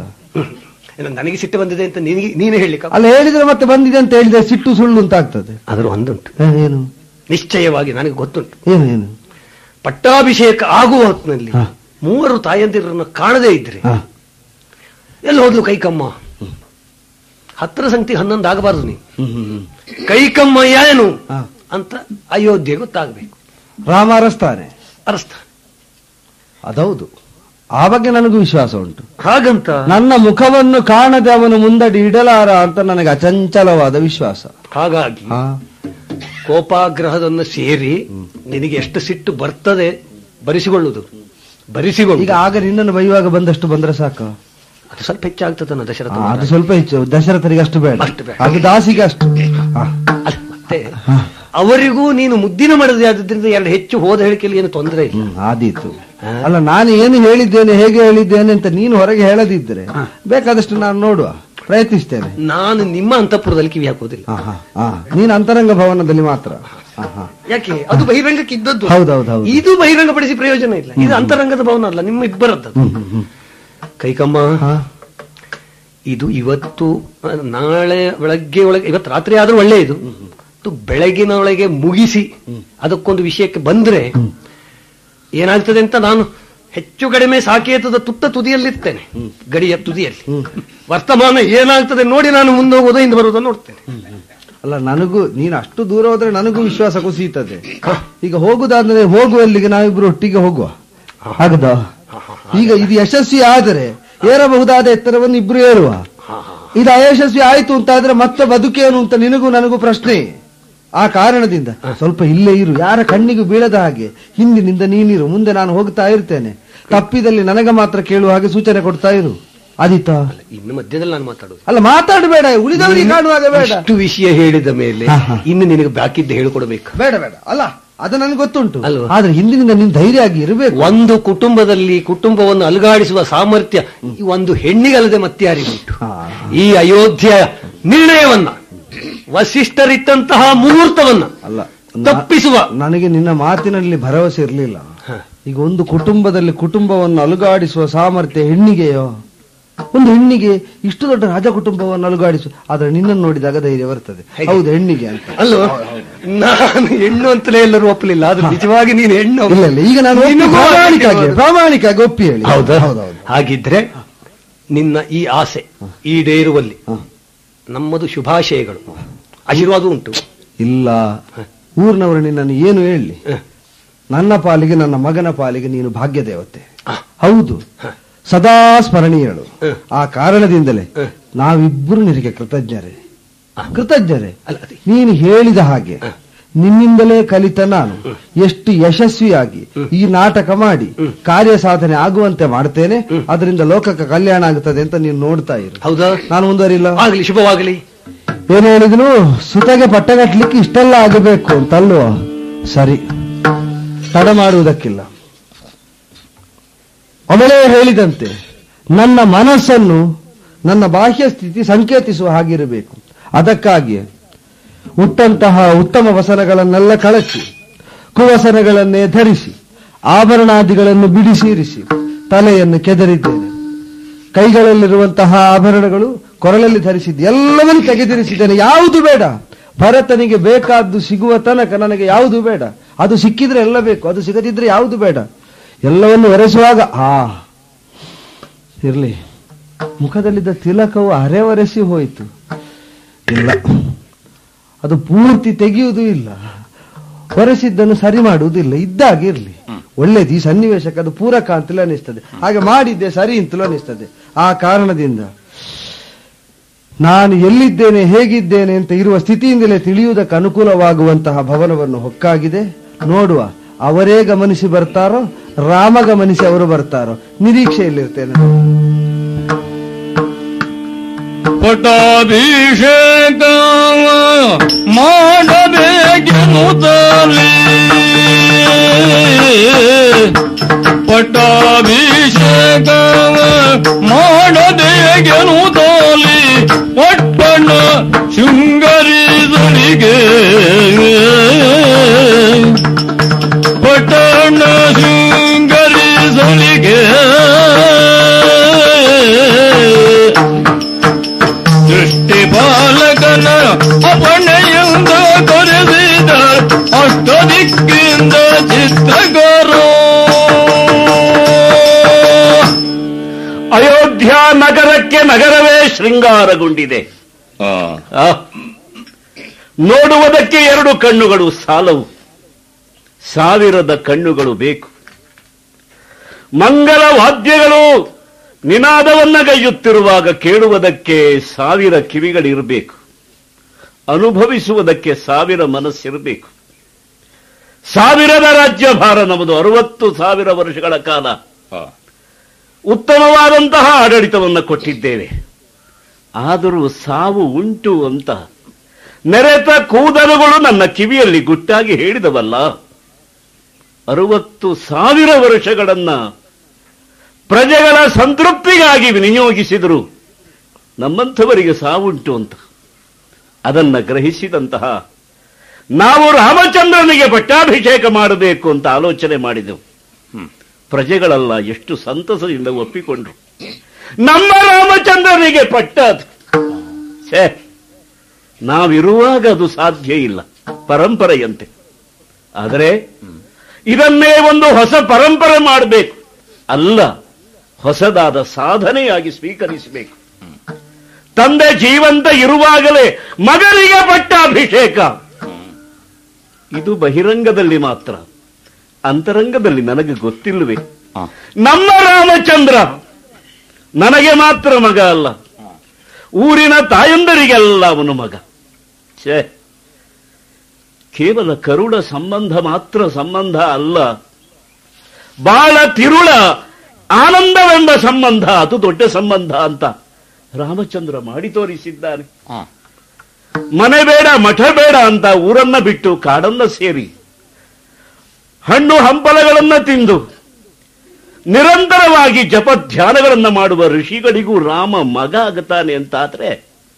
S2: ನನಗೆ ಸಿಟ್ಟು ಬಂದಿದೆ ಅಂತ ನಿನಗೆ ನೀನೇ ಹೇಳಲಿಕ್ಕೆ
S1: ಅಲ್ಲ, ಹೇಳಿದ್ರೆ ಮತ್ತೆ ಬಂದಿದೆ ಅಂತ ಹೇಳಿದ್ರೆ ಸಿಟ್ಟು ಸುಳ್ಳು ಅಂತ ಆಗ್ತದೆ.
S2: ಆದ್ರೂ ಒಂದುಂಟು,
S1: ಏನು
S2: ನಿಶ್ಚಯವಾಗಿ ನನಗೆ ಗೊತ್ತುಂಟು.
S1: ಏನು ಏನು
S2: ಪಟ್ಟಾಭಿಷೇಕ ಆಗುವ ಹೊತ್ತಿನಲ್ಲಿ ಮೂವರು ತಾಯಂದಿರನ್ನು ಕಾಣದೇ ಇದ್ರೆ ಎಲ್ಲಿ ಹೋದ್ಲು ಕೈಕಮ್ಮ? ಹತ್ತರ ಸಂಖ್ಯೆ ಹನ್ನೊಂದು ಆಗಬಾರದು. ನೀವು ಕೈಕಮ್ಮ ಏನು ಅಂತ ಅಯೋಧ್ಯೆ ಗೊತ್ತಾಗಬೇಕು.
S1: ರಾಮ ಅರಸ್ತಾನೆ
S2: ಅರಸ್ತಾನೆ,
S1: ಅದೌದು. ಆ ಬಗ್ಗೆ ನನಗೂ ವಿಶ್ವಾಸ ಉಂಟು.
S2: ಹಾಗಂತ
S1: ನನ್ನ ಮುಖವನ್ನು ಕಾಣದೆ ಅವನು ಮುಂದಡಿ ಇಡಲಾರ ಅಂತ ನನಗೆ ಅಚಂಚಲವಾದ ವಿಶ್ವಾಸ.
S2: ಹಾಗಾಗಿ ಕೋಪಾಗ್ರಹದನ್ನು ಸೇರಿ ನಿನಗೆ ಎಷ್ಟು ಸಿಟ್ಟು ಬರ್ತದೆ ಬರಿಸಿಕೊಳ್ಳುವುದು, ಬರಿಸಿಕೊಳ್ಳು.
S1: ಈಗ ಆಗ ನಿನ್ನನ್ನು ಬೈಯುವಾಗ ಬಂದಷ್ಟು ಬಂದ್ರೆ ಸಾಕು.
S2: ಅದು ಸ್ವಲ್ಪ ಹೆಚ್ಚಾಗ್ತದನ್ನ ದಶರಥ.
S1: ಅದು ಸ್ವಲ್ಪ ಹೆಚ್ಚು, ದಶರಥರಿಗೆ ಅಷ್ಟು ಬೇಡ,
S2: ಅಷ್ಟು ಬೇಡ.
S1: ಅದು ದಾಸಿಗೆ ಅಷ್ಟು.
S2: ಮತ್ತೆ ಅವರಿಗೂ ನೀನು ಮುದ್ದಿನ ಮಾಡಿದೆ, ಆದ್ರಿಂದ ಎರಡು ಹೆಚ್ಚು ಹೋದ ಹೇಳಿಕೆಯಲ್ಲಿ ಏನು ತೊಂದರೆ ಇಲ್ಲ.
S1: ಆದೀತು. ಅಲ್ಲ, ನಾನು ಏನು ಹೇಳಿದ್ದೇನೆ ಹೇಗೆ ಹೇಳಿದ್ದೇನೆ ಅಂತ ನೀನು ಹೊರಗೆ ಹೇಳದಿದ್ರೆ ಬೇಕಾದಷ್ಟು ನಾನು ನೋಡುವ ಪ್ರಯತ್ನಿಸ್ತೇನೆ.
S2: ನಾನು ನಿಮ್ಮ ಅಂತಃಪುರದಲ್ಲಿ ಕಿವಿ ಹಾಕುವುದಿಲ್ಲ.
S1: ನೀನು ಅಂತರಂಗ ಭವನದಲ್ಲಿ ಮಾತ್ರ.
S2: ಯಾಕೆ? ಅದು ಬಹಿರಂಗಕ್ಕೆ ಇದ್ದದ್ದು.
S1: ಹೌದೌದು.
S2: ಇದು ಬಹಿರಂಗಪಡಿಸಿ ಪ್ರಯೋಜನ ಇಲ್ಲ. ಇದು ಅಂತರಂಗದ ಭವನ ಅಲ್ಲ, ನಿಮ್ಮ ಇಬ್ಬರದ್ದು. ಕೈಕಮ್ಮ, ಇದು ಇವತ್ತು ನಾಳೆ ಬೆಳಗ್ಗೆ ಒಳಗೆ, ಇವತ್ತು ರಾತ್ರಿ ಆದ್ರೂ ಒಳ್ಳೆಯದು. ಬೆಳಗಿನ ಒಳಗೆ ಮುಗಿಸಿ ಅದಕ್ಕೊಂದು ವಿಷಯಕ್ಕೆ ಬಂದ್ರೆ ಏನಾಗ್ತದೆ ಅಂತ ನಾನು ಹೆಚ್ಚು ಕಡಿಮೆ ಸಾಕೇತದ ತುತ್ತ ತುದಿಯಲ್ಲಿರ್ತೇನೆ, ಗಡಿಯ ತುದಿಯಲ್ಲಿ. ವರ್ತಮಾನ ಏನಾಗ್ತದೆ ನೋಡಿ ನಾನು ಮುಂದೆ ಹೋಗೋದು ಹಿಂದೆ ಬರುವುದನ್ನು ನೋಡ್ತೇನೆ.
S1: ಅಲ್ಲ, ನನಗೂ ನೀನು ಅಷ್ಟು ದೂರ ಹೋದ್ರೆ ನನಗೂ ವಿಶ್ವಾಸ ಕುಸಿಯುತ್ತದೆ. ಈಗ ಹೋಗುದಾದ್ರೆ ಹೋಗುವಲ್ಲಿಗೆ ನಾವಿಬ್ರು ಒಟ್ಟಿಗೆ ಹೋಗುವ, ಆಗದ? ಈಗ ಇದು ಯಶಸ್ವಿ ಆದರೆ ಏರಬಹುದಾದ ಎತ್ತರವನ್ನು ಇಬ್ರು ಏರುವ. ಇದು ಅಯಶಸ್ವಿ ಆಯ್ತು ಅಂತಾದ್ರೆ ಮತ್ತೆ ಬದುಕೇನು ಅಂತ ನಿನಗೂ ನನಗೂ ಪ್ರಶ್ನೆ. ಆ ಕಾರಣದಿಂದ ಸ್ವಲ್ಪ ಇಲ್ಲೇ ಇರು, ಯಾರ ಕಣ್ಣಿಗೂ ಬೀಳದ ಹಾಗೆ. ಹಿಂದಿನಿಂದ ನೀನಿರು, ಮುಂದೆ ನಾನು ಹೋಗ್ತಾ ಇರ್ತೇನೆ. ತಪ್ಪಿದಲ್ಲಿ ನನಗೆ ಮಾತ್ರ ಕೇಳುವ ಹಾಗೆ ಸೂಚನೆ ಕೊಡ್ತಾ ಇರು. ಆದಿತಾ?
S2: ಇನ್ನು ಮಧ್ಯದಲ್ಲಿ ನಾನು ಮಾತಾಡುದು
S1: ಅಲ್ಲ, ಮಾತಾಡಬೇಡ, ಉಳಿದವರಿಗೆ ಕಾಣುವಾಗ ಬೇಡ.
S2: ಇಷ್ಟು ವಿಷಯ ಹೇಳಿದ ಮೇಲೆ ಇನ್ನು ನಿನಗೆ ಬಾಕಿದ್ದ ಹೇಳಿಕೊಡ್ಬೇಕು.
S1: ಬೇಡ ಬೇಡ, ಅಲ್ಲ ಅದು ನನಗೆ ಗೊತ್ತುಂಟು,
S2: ಅಲ್ವಾ?
S1: ಆದ್ರೆ ಹಿಂದಿನಿಂದ ನೀನು ಧೈರ್ಯವಾಗಿ ಇರಬೇಕು.
S2: ಒಂದು ಕುಟುಂಬದಲ್ಲಿ ಕುಟುಂಬವನ್ನು ಅಲುಗಾಡಿಸುವ ಸಾಮರ್ಥ್ಯ ಈ ಒಂದು ಹೆಣ್ಣಿಗಲ್ಲದೆ ಮತ್ತೆ ಯಾರಿಗುಂಟು? ಈ ಅಯೋಧ್ಯ ನಿರ್ಣಯವನ್ನ, ವಸಿಷ್ಠರಿತ್ತಂತಹ ಮುಹೂರ್ತವನ್ನ
S1: ಅಲ್ಲ
S2: ತಪ್ಪಿಸುವ
S1: ನನಗೆ ನಿನ್ನ ಮಾತಿನಲ್ಲಿ ಭರವಸೆ ಇರಲಿಲ್ಲ. ಈಗ ಒಂದು ಕುಟುಂಬದಲ್ಲಿ ಕುಟುಂಬವನ್ನು ಅಲುಗಾಡಿಸುವ ಸಾಮರ್ಥ್ಯ ಹೆಣ್ಣಿಗೆಯೋ? ಒಂದು ಹೆಣ್ಣಿಗೆ ಇಷ್ಟು ದೊಡ್ಡ ರಾಜ ಕುಟುಂಬವನ್ನು ಅಲುಗಾಡಿಸು, ಆದ್ರೆ ನಿನ್ನನ್ನು ನೋಡಿದಾಗ ಧೈರ್ಯ ಬರ್ತದೆ. ಹೌದು, ಹೆಣ್ಣಿಗೆ ಅಂತ.
S2: ಅಲ್ವಾ? ನಾನು ಹೆಣ್ಣು ಅಂತಲೇ ಎಲ್ಲರೂ ಒಪ್ಪಲಿಲ್ಲ, ಆದ್ರೆ ನಿಜವಾಗಿ ನೀನು ಹೆಣ್ಣು.
S1: ಇಲ್ಲ ಇಲ್ಲ, ಈಗ ನಾನು ಪ್ರಾಮಾಣಿಕವಾಗಿ ಪ್ರಾಮಾಣಿಕವಾಗಿ ಒಪ್ಪಿ ಹೇಳಿ.
S2: ಹೌದಾ? ಹೌದೌದು. ಹಾಗಿದ್ರೆ ನಿನ್ನ ಈ ಆಸೆ ಈಡೇರುವಲ್ಲಿ ನಮ್ಮದು ಶುಭಾಶಯಗಳು, ಆಶೀರ್ವಾದ ಉಂಟು. ಇಲ್ಲ, ಊರಿನವರು ನಿನ್ನನ್ನು ಏನು ಹೇಳಲಿ, ನನ್ನ ಪಾಲಿಗೆ ನನ್ನ ಮಗನ ಪಾಲಿಗೆ ನೀನು ಭಾಗ್ಯ ದೇವತೆ. ಹೌದು, ಸದಾ ಸ್ಮರಣೀಯಳು. ಆ ಕಾರಣದಿಂದಲೇ ನಾವಿಬ್ಬರು ನಿನಗೆ ಕೃತಜ್ಞರೇ ಕೃತಜ್ಞರೇ ನೀನು ಹೇಳಿದ ಹಾಗೆ ನಿನ್ನಿಂದಲೇ ಕಲಿತ ನಾನು ಎಷ್ಟು ಯಶಸ್ವಿಯಾಗಿ ಈ ನಾಟಕ ಮಾಡಿ ಕಾರ್ಯ ಸಾಧನೆ ಆಗುವಂತೆ ಮಾಡ್ತೇನೆ. ಅದರಿಂದ ಲೋಕಕ್ಕೆ ಕಲ್ಯಾಣ ಆಗುತ್ತದೆ ಅಂತ ನೀನು ನೋಡ್ತಾ ಇರು. ಹೌದಾ? ನಾನು ಮುಂದುವರಿಲ್ಲ. ಆಗಲಿ, ಶುಭವಾಗಲಿ. ಏನು ಹೇಳಿದ್ರು, ಸುತಗೆ ಪಟ್ಟಗಟ್ಲಿಕ್ಕೆ ಇಷ್ಟೆಲ್ಲ ಆಗಬೇಕು ಅಂತಲ್ವ? ಸರಿ, ತಡ ಮಾಡುವುದಕ್ಕಿಲ್ಲ. ಅವಳೇ ಹೇಳಿದಂತೆ ನನ್ನ ಮನಸ್ಸನ್ನು ನನ್ನ ಬಾಹ್ಯ ಸ್ಥಿತಿ ಸಂಕೇತಿಸುವ ಹಾಗಿರಬೇಕು. ಅದಕ್ಕಾಗಿ ಉಟ್ಟಂತಹ ಉತ್ತಮ ವಸನಗಳನ್ನೆಲ್ಲ ಕಳಚಿ ಕುವಸನಗಳನ್ನೇ ಧರಿಸಿ ಆಭರಣಾದಿಗಳನ್ನು ಬಿಡಿಸಿರಿಸಿ ತಲೆಯನ್ನು ಕೆದರಿದ್ದೇನೆ. ಕೈಗಳಲ್ಲಿರುವಂತಹ ಆಭರಣಗಳು, ಕೊರಳಲ್ಲಿ ಧರಿಸಿದ್ದು ಎಲ್ಲವನ್ನು ತೆಗೆದಿರಿಸಿದ್ದೇನೆ. ಯಾವುದು ಬೇಡ, ಭರತನಿಗೆ ಬೇಕಾದ್ದು ಸಿಗುವ ತನಕ ನನಗೆ ಯಾವುದು ಬೇಡ. ಅದು ಸಿಕ್ಕಿದ್ರೆ ಎಲ್ಲ ಬೇಕು, ಅದು ಸಿಗದಿದ್ರೆ ಯಾವುದು ಬೇಡ. ಎಲ್ಲವನ್ನು ಒರೆಸುವಾಗ ಆ ಇರ್ಲಿ, ಮುಖದಲ್ಲಿದ್ದ ತಿಲಕವು ಅರೆ ಒರೆಸಿ ಹೋಯಿತು. ಇಲ್ಲ, ಅದು ಪೂರ್ತಿ ತೆಗೆಯುವುದೂ ಇಲ್ಲ, ಒರೆಸಿದ್ದನ್ನು ಸರಿ ಮಾಡುವುದಿಲ್ಲ. ಇದ್ದಾಗಿರ್ಲಿ, ಒಳ್ಳೇದು. ಈ ಸನ್ನಿವೇಶಕ್ಕೆ ಅದು ಪೂರಕ ಅಂತಲೂ ಅನಿಸ್ತದೆ, ಹಾಗೆ ಮಾಡಿದ್ದೆ ಸರಿ ಅಂತಲೂ ಅನಿಸ್ತದೆ. ಆ ಕಾರಣದಿಂದ ನಾನು ಎಲ್ಲಿದ್ದೇನೆ, ಹೇಗಿದ್ದೇನೆ ಅಂತ ಇರುವ ಸ್ಥಿತಿಯಿಂದಲೇ ತಿಳಿಯುವುದಕ್ಕೆ ಅನುಕೂಲವಾಗುವಂತಹ ಭವನವನ್ನು ಹೊಕ್ಕಾಗಿದೆ. ನೋಡುವ, ಅವರೇ ಗಮನಿಸಿ ಬರ್ತಾರೋ, ರಾಮ ಗಮನಿಸಿ ಅವರು ಬರ್ತಾರೋ, ನಿರೀಕ್ಷೆಯಲ್ಲಿರ್ತೇನೆ.
S3: ಪಟ್ಟಾಭಿಷೇಕ ಮಾಡಬೇಕೆನ್ನುತ್ತಲೇ ಪಟ್ಟಾಭಿಷೇಕ ಮಾಡಬೇಕೆನ್ನುತ್ತಲೇ ಪಟ್ಟಣ ಶೃಂಗರಿಸಲಿಗೆ ಪಟ್ಟಣ ಶೃಂಗರಿಸಲಿಗೆ ದೃಷ್ಟಿ ಬಾಲಕನ ಅಪಣೆಯಿಂದ ಕರೆದಿದ ಅಷ್ಟ ದಿಕ್ಕಿಂದ ಚಿತ್ರಗಾರೋ.
S4: ಅಯೋಧ್ಯ ನಗರಕ್ಕೆ ನಗರವೇ ಶೃಂಗಾರಗೊಂಡಿದೆ. ನೋಡುವುದಕ್ಕೆ ಎರಡು ಕಣ್ಣುಗಳು ಸಾಲವು, ಸಾವಿರದ ಕಣ್ಣುಗಳು ಬೇಕು. ಮಂಗಲ ವಾದ್ಯಗಳು ನಿನಾದವನ್ನಗೈಯುತ್ತಿರುವಾಗ ಕೇಳುವುದಕ್ಕೆ ಸಾವಿರ ಕಿವಿಗಳಿರಬೇಕು, ಅನುಭವಿಸುವುದಕ್ಕೆ ಸಾವಿರ ಮನಸ್ಸಿರಬೇಕು. ಸಾವಿರದ ರಾಜ್ಯಭಾರ ನಮ್ಮದು. ಅರವತ್ತು ಸಾವಿರ ವರ್ಷಗಳ ಕಾಲ ಉತ್ತಮವಾದಂತಹ ಆಡಳಿತವನ್ನು ಕೊಟ್ಟಿದ್ದೇವೆ. ಆದರೂ ಸಾವು ಉಂಟು ಅಂತ ನೆರೆತ ಕೂದಲುಗಳು ನನ್ನ ಕಿವಿಯಲ್ಲಿ ಗುಟ್ಟಾಗಿ ಹೇಳಿದವಲ್ಲ. ಅರವತ್ತು ಸಾವಿರ ವರ್ಷಗಳನ್ನ ಪ್ರಜೆಗಳ ಸಂತೃಪ್ತಿಗಾಗಿ ವಿನಿಯೋಗಿಸಿದರು, ನಮ್ಮಂಥವರಿಗೆ ಸಾವುಂಟು ಅಂತ. ಅದನ್ನ ಗ್ರಹಿಸಿದಂತಹ ನಾವು ರಾಮಚಂದ್ರನಿಗೆ ಪಟ್ಟಾಭಿಷೇಕ ಮಾಡಬೇಕು ಅಂತ ಆಲೋಚನೆ ಮಾಡಿದೆವು. ಪ್ರಜೆಗಳೆಲ್ಲ ಎಷ್ಟು ಸಂತಸದಿಂದ ಒಪ್ಪಿಕೊಂಡ್ರು. ನಮ್ಮ ರಾಮಚಂದ್ರನಿಗೆ ಪಟ್ಟದು. ಛೇ, ನಾವಿರುವಾಗ ಅದು ಸಾಧ್ಯ ಇಲ್ಲ, ಪರಂಪರೆಯಂತೆ. ಆದರೆ ಇದನ್ನೇ ಒಂದು ಹೊಸ ಪರಂಪರೆ ಮಾಡಬೇಕು, ಅಲ್ಲ ಹೊಸದಾದ ಸಾಧನೆಯಾಗಿ ಸ್ವೀಕರಿಸಬೇಕು. ತಂದೆ ಜೀವಂತ ಇರುವಾಗಲೇ ಮಗನಿಗೆ ಪಟ್ಟಾಭಿಷೇಕ. ಇದು ಬಹಿರಂಗದಲ್ಲಿ ಮಾತ್ರ, ಅಂತರಂಗದಲ್ಲಿ ನನಗೆ ಗೊತ್ತಿಲ್ಲವೇ? ನಮ್ಮ ರಾಮಚಂದ್ರ ನನಗೆ ಮಾತ್ರ ಮಗ ಅಲ್ಲ, ಊರಿನ ತಾಯಂದರಿಗೆಲ್ಲ ಅವನು ಮಗ. ಛೇ, ಕೇವಲ ಕರುಳ ಸಂಬಂಧ ಮಾತ್ರ ಸಂಬಂಧ ಅಲ್ಲ, ಬಾಳ ತಿರುಳ ಆನಂದವೆಂಬ ಸಂಬಂಧ, ಅದು ದೊಡ್ಡ ಸಂಬಂಧ ಅಂತ ರಾಮಚಂದ್ರ ಮಾಡಿ ತೋರಿಸಿದ್ದಾನೆ. ಮನೆ ಬೇಡ ಮಠ ಬೇಡ ಅಂತ ಊರನ್ನ ಬಿಟ್ಟು ಕಾಡನ್ನ ಸೇರಿ ಹಣ್ಣು ಹಂಪಲಗಳನ್ನ ತಿಂದು ನಿರಂತರವಾಗಿ ಜಪ ಧ್ಯಾನಗಳನ್ನ ಮಾಡುವ ಋಷಿಗಳಿಗೂ ರಾಮ ಮಗ ಆಗುತ್ತಾನೆ ಅಂತಾದ್ರೆ,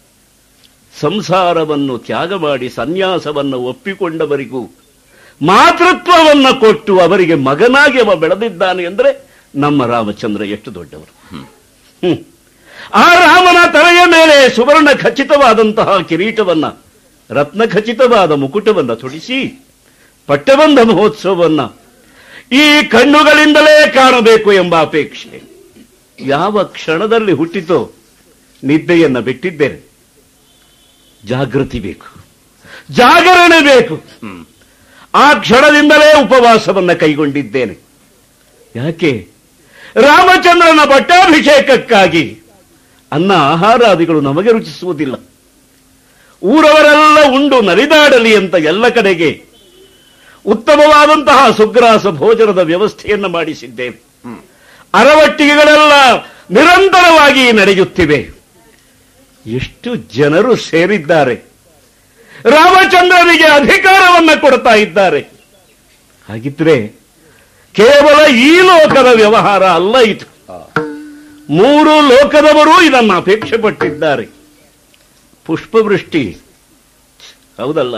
S4: ಸಂಸಾರವನ್ನು ತ್ಯಾಗ ಮಾಡಿ ಸನ್ಯಾಸವನ್ನು ಒಪ್ಪಿಕೊಂಡವರಿಗೂ ಮಾತೃತ್ವವನ್ನು ಕೊಟ್ಟು ಅವರಿಗೆ ಮಗನಾಗಿ ಅವ ಬೆಳೆದಿದ್ದಾನೆ ಅಂದ್ರೆ ನಮ್ಮ ರಾಮಚಂದ್ರ ಎಷ್ಟು ದೊಡ್ಡವರು. ಹ್ಮ್ ಆ ರಾಮನ ತಲೆಯ ಮೇಲೆ ಸುವರ್ಣ ಖಚಿತವಾದಂತಹ ಕಿರೀಟವನ್ನ, ರತ್ನ ಖಚಿತವಾದ ಮುಕುಟವನ್ನ ತೊಡಿಸಿ ಪಟ್ಟಬಂಧ ಮಹೋತ್ಸವವನ್ನ ಈ ಕಣ್ಣುಗಳಿಂದಲೇ ಕಾಣಬೇಕು ಎಂಬ ಅಪೇಕ್ಷೆ ಯಾವ ಕ್ಷಣದಲ್ಲಿ ಹುಟ್ಟಿತೋ ನಿದ್ದೆಯನ್ನ ಬಿಟ್ಟಿದ್ದೇನೆ. ಜಾಗೃತಿ ಬೇಕು, ಜಾಗರಣೆ ಬೇಕು. ಆ ಕ್ಷಣದಿಂದಲೇ ಉಪವಾಸವನ್ನ ಕೈಗೊಂಡಿದ್ದೇನೆ. ಯಾಕೆ? ರಾಮಚಂದ್ರನ ಪಟ್ಟಾಭಿಷೇಕಕ್ಕಾಗಿ. ಅನ್ನ ಆಹಾರಾದಿಗಳು ನಮಗೆ ರುಚಿಸುವುದಿಲ್ಲ, ಊರವರೆಲ್ಲ ಉಂಡು ನಲಿದಾಡಲಿ ಅಂತ ಎಲ್ಲ ಕಡೆಗೆ ಉತ್ತಮವಾದಂತಹ ಸುಗ್ರಾಸ ಭೋಜನದ ವ್ಯವಸ್ಥೆಯನ್ನು ಮಾಡಿಸಿದ್ದೇವೆ. ಅರವಟ್ಟಿಗೆಗಳೆಲ್ಲ ನಿರಂತರವಾಗಿ ನಡೆಯುತ್ತಿವೆ. ಎಷ್ಟು ಜನರು ಸೇರಿದ್ದಾರೆ, ರಾಮಚಂದ್ರನಿಗೆ ಅಧಿಕಾರವನ್ನ ಕೊಡ್ತಾ ಇದ್ದಾರೆ. ಹಾಗಿದ್ರೆ ಕೇವಲ ಈ ಲೋಕದ ವ್ಯವಹಾರ ಅಲ್ಲ ಇದು, ಮೂರು ಲೋಕದವರು ಇದನ್ನು ಅಪೇಕ್ಷೆ ಪಟ್ಟಿದ್ದಾರೆ. ಪುಷ್ಪವೃಷ್ಟಿ ಹೌದಲ್ಲ,